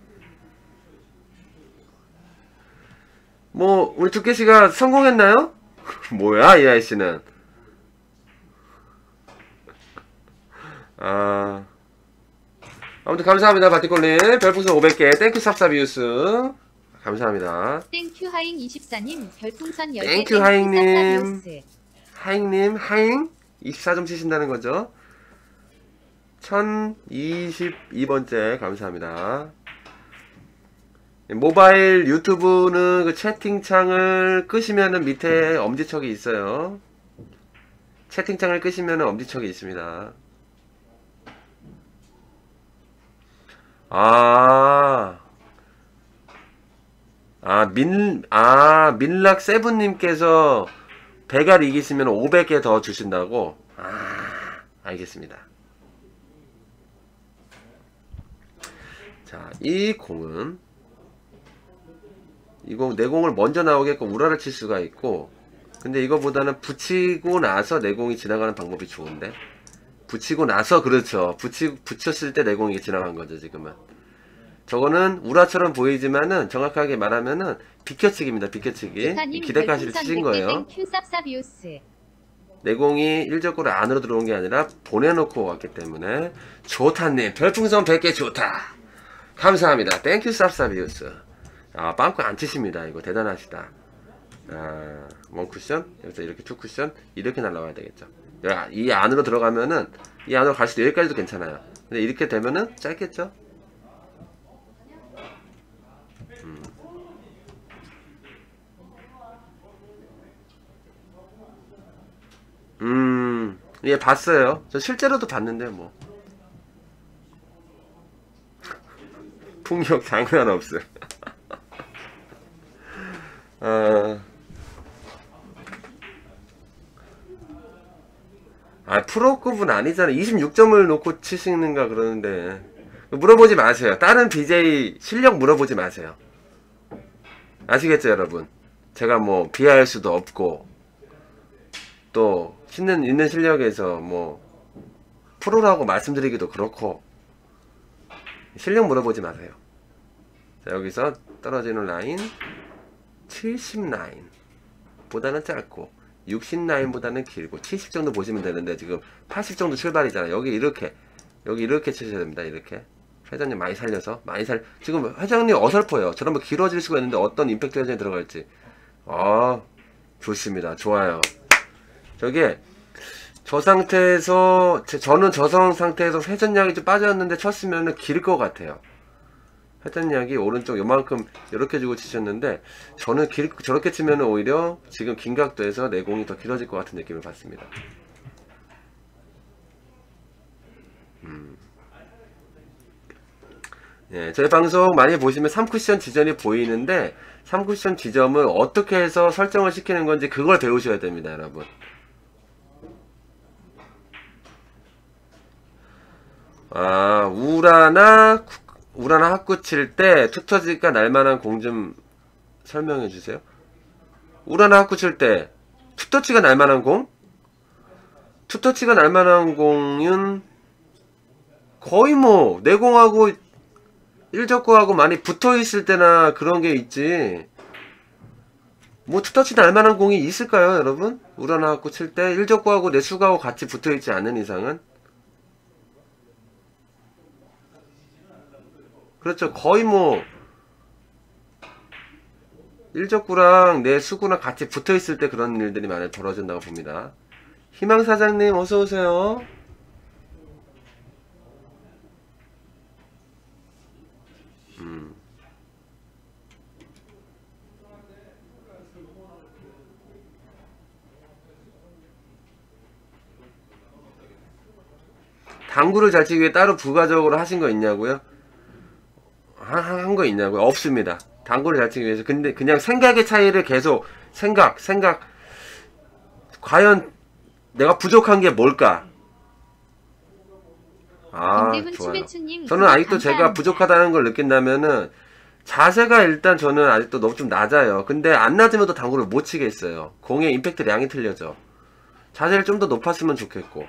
뭐 우리 두께씨가 성공했나요? 뭐야 이 아이씨는. 아무튼 감사합니다, 바티콜님. 별풍선 500개 땡큐 쌉쌉이우스 감사합니다. 땡큐 하잉 24님 별풍선 10개 땡큐 하잉님. 하잉님 하잉 24점 치신다는 거죠. 1022번째 감사합니다. 모바일 유튜브는 그 채팅창을 끄시면은 밑에 엄지척이 있어요. 채팅창을 끄시면은 엄지척이 있습니다. 민락 세븐님께서 배갈 이기시면 500개 더 주신다고? 알겠습니다. 자, 이 공은 내 공을 먼저 나오게끔 우라를 칠 수가 있고, 근데 이거보다는 붙이고 나서 내 공이 지나가는 방법이 좋은데, 붙이고 나서, 그렇죠. 붙였을 때 내 공이 지나간 거죠, 지금은. 저거는 우라처럼 보이지만은 정확하게 말하면은 비켜치기입니다, 비켜치기. 기대가시를 치신 거예요. 내공이 일적으로 안으로 들어온 게 아니라 보내놓고 왔기 때문에. 좋다님 별풍선 100개 좋다 감사합니다. 땡큐 쌉쌉이었어. 빵꾸 안 치십니다. 이거 대단하시다. 원 쿠션, 여기서 이렇게 투 쿠션, 이렇게 날라와야 되겠죠. 이 안으로 들어가면은, 이 안으로 갈 수도 여기까지도 괜찮아요. 근데 이렇게 되면은 짧겠죠? 예, 봤어요. 저 실제로도 봤는데, 뭐. 풍력 장난 없어요. 프로급은 아니잖아. 26점을 놓고 치시는가 그러는데. 물어보지 마세요. 다른 BJ 실력 물어보지 마세요. 아시겠죠, 여러분? 제가 뭐, 비하할 수도 없고, 또, 있는 실력에서 뭐, 프로라고 말씀드리기도 그렇고, 실력 물어보지 마세요. 자, 여기서 떨어지는 라인, 79 보다는 짧고, 69보다는 길고, 70 정도 보시면 되는데, 지금 80 정도 출발이잖아요. 여기 이렇게 치셔야 됩니다, 이렇게. 회전님 많이 살려서, 지금 회전이 어설퍼요. 저런 거 길어질 수가 있는데, 어떤 임팩트 회전이 들어갈지. 좋습니다. 좋아요. 저게, 저는 저 상태에서 회전량이 좀 빠졌는데 쳤으면 길 것 같아요. 회전량이 오른쪽 요만큼 이렇게 주고 치셨는데, 저는 저렇게 치면 오히려 지금 긴 각도에서 내 공이 더 길어질 것 같은 느낌을 받습니다. 예, 저희 방송 많이 보시면 3쿠션 지점이 보이는데, 3쿠션 지점을 어떻게 해서 설정을 시키는 건지 그걸 배우셔야 됩니다, 여러분. 우라나 학구 칠 때 툭 터질까 날만한 공 좀 설명해 주세요. 우라나 하쿠 칠 때 투터치가 날만한 공? 투터치가 날만한 공은 거의 뭐 내공하고 1적구하고 많이 붙어있을 때나 그런 게 있지. 뭐 투터치 날만한 공이 있을까요 여러분? 우라나 하쿠 칠 때 1적구하고 내수가하고 같이 붙어있지 않는 이상은. 그렇죠. 거의 뭐 1적구랑 내 수구랑 같이 붙어있을 때 그런 일들이 많이 벌어진다고 봅니다. 희망사장님 어서오세요. 당구를 잘 치기 위해 따로 부가적으로 하신 거 있냐고요? 한 거 있냐고요? 없습니다. 당구를 잘 치기 위해서. 근데 그냥 생각의 차이를 계속 생각 과연 내가 부족한 게 뭘까? 아, 좋아요. 저는 아직도 제가 부족하다는 걸 느낀다면은 자세가 일단 저는 아직도 너무 좀 낮아요. 근데 안 낮으면 또 당구를 못 치겠어요. 공의 임팩트량이 틀려져. 자세를 좀 더 높았으면 좋겠고.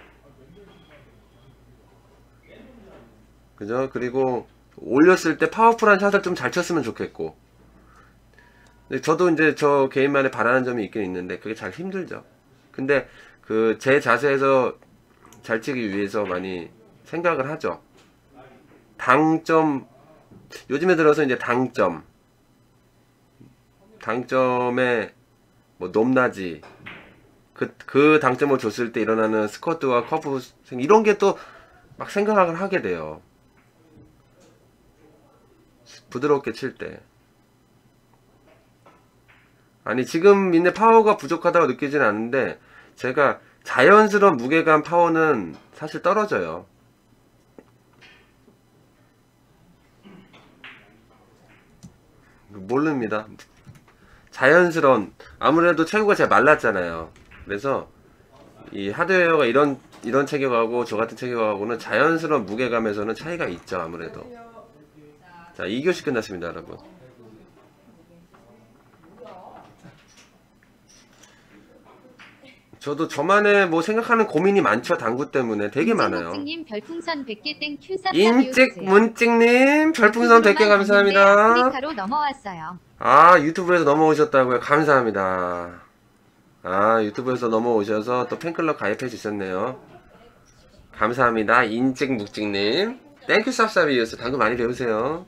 그죠? 그리고 올렸을 때 파워풀한 샷을 좀 잘 쳤으면 좋겠고. 근데 저도 이제 저 개인만의 바라는 점이 있긴 있는데 그게 잘 힘들죠. 근데 그 제 자세에서 잘 치기 위해서 많이 생각을 하죠. 당점, 요즘에 들어서 이제 당점의 뭐 높낮이, 그 당점을 줬을 때 일어나는 스쿼트와 커브 이런 게 또 막 생각을 하게 돼요. 부드럽게 칠 때. 아니 지금 있는 파워가 부족하다고 느끼지는 않는데 제가 자연스러운 무게감 파워는 사실 떨어져요. 모릅니다. 자연스러운, 아무래도 체구가 제가 말랐잖아요. 그래서 이 하드웨어가 이런 체격하고 저 같은 체격하고는 자연스러운 무게감에서는 차이가 있죠. 아무래도. 자, 2교시 끝났습니다 여러분. 저도 저만의 뭐 생각하는 고민이 많죠. 당구 때문에 되게 많아요. 별풍선 100개 땡 큐삽 인찍 문찍님 별풍선 100개 감사합니다. 아프리카로 넘어왔어요. 아, 유튜브에서 넘어오셨다고요? 감사합니다. 아, 유튜브에서 넘어오셔서 또 팬클럽 가입해 주셨네요. 감사합니다. 인찍 묵찍님. 땡큐 쌉쌉이었어요. 당구 많이 배우세요.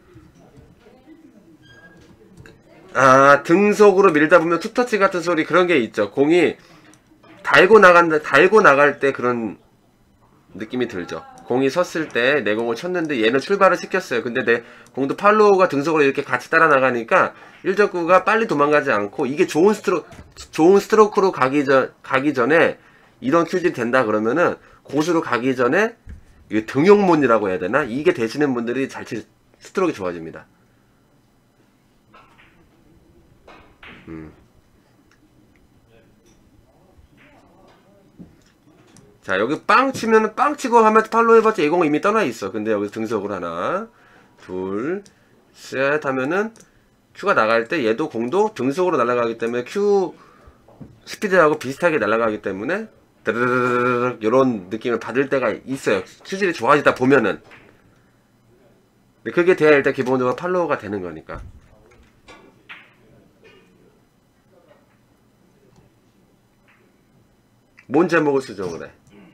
아, 등속으로 밀다 보면 투터치 같은 소리 그런 게 있죠. 공이 달고 나갈 때 그런 느낌이 들죠. 공이 섰을 때 내 공을 쳤는데 얘는 출발을 시켰어요. 근데 내 공도 팔로우가 등속으로 이렇게 같이 따라 나가니까 1적구가 빨리 도망가지 않고 이게 좋은 스트로크로 가기 전에 이런 큐질이 된다 그러면은 고수로 가기 전에 이게 등용문이라고 해야 되나? 이게 되시는 분들이 잘 스트로크가 좋아집니다. 자, 여기 빵 치면은 빵 치고 하면 팔로우 해봤자 예공은 이미 떠나 있어. 근데 여기 등속으로 하나, 둘, 셋 하면은 큐가 나갈 때 얘도 공도 등속으로 날아가기 때문에 큐 스피드하고 비슷하게 날아가기 때문에 드르르르르 이런 느낌을 받을 때가 있어요. 큐질이 좋아지다 보면은. 근데 그게 돼야 일단 기본적으로 팔로우가 되는 거니까. 뭔 제목을 쓰죠 그래?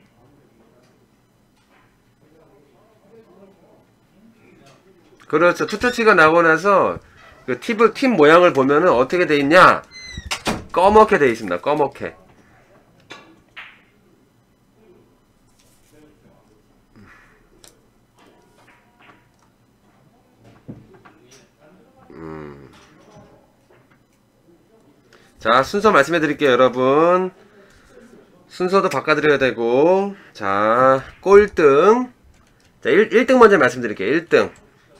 그렇죠. 투터치가 나고 나서 그 팀 모양을 보면은 어떻게 돼 있냐? 꺼멓게 돼 있습니다. 꺼멓게. 자, 순서 말씀해 드릴게요, 여러분. 순서도 바꿔드려야 되고. 자, 꼴등. 자, 1등 먼저 말씀드릴게요. 1등.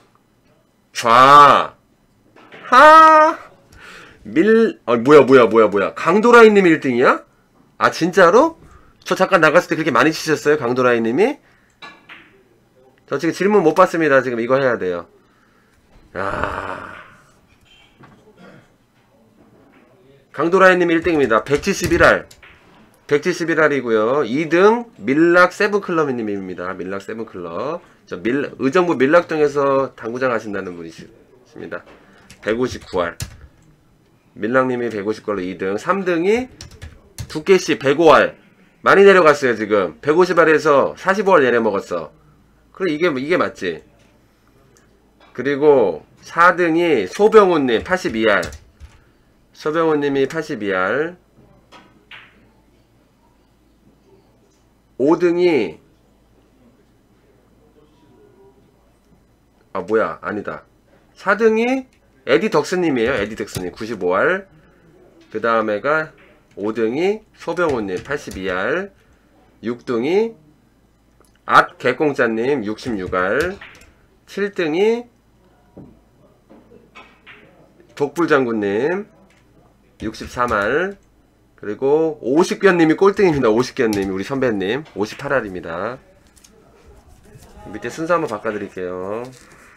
뭐야. 강도라이님이 1등이야? 아, 진짜로? 저 잠깐 나갔을 때 그렇게 많이 치셨어요? 강도라이님이? 저 지금 질문 못 받습니다. 지금 이거 해야 돼요. 야. 강도라이님 1등입니다. 171알. 171알이고요. 2등 밀락 세븐클럽님입니다. 밀락 세븐클럽. 의정부 밀락동에서 당구장 하신다는 분이십니다. 159알. 밀락님이 150걸로 2등. 3등이 두께씨 105알. 많이 내려갔어요, 지금. 150알에서 45알 내려먹었어. 그래, 이게 맞지. 그리고 4등이 소병훈님 82알. 소병훈님이 82알. 5등이 아니다. 4등이 에디 덕스님이에요. 에디 덕스님 95알. 그 다음에가 5등이 소병호님 82알. 6등이 개공짜님 66알. 7등이 독불장군님 63알. 그리고 50견님이 꼴등입니다. 50견님 우리 선배님 58알입니다. 밑에 순서 한번 바꿔드릴게요.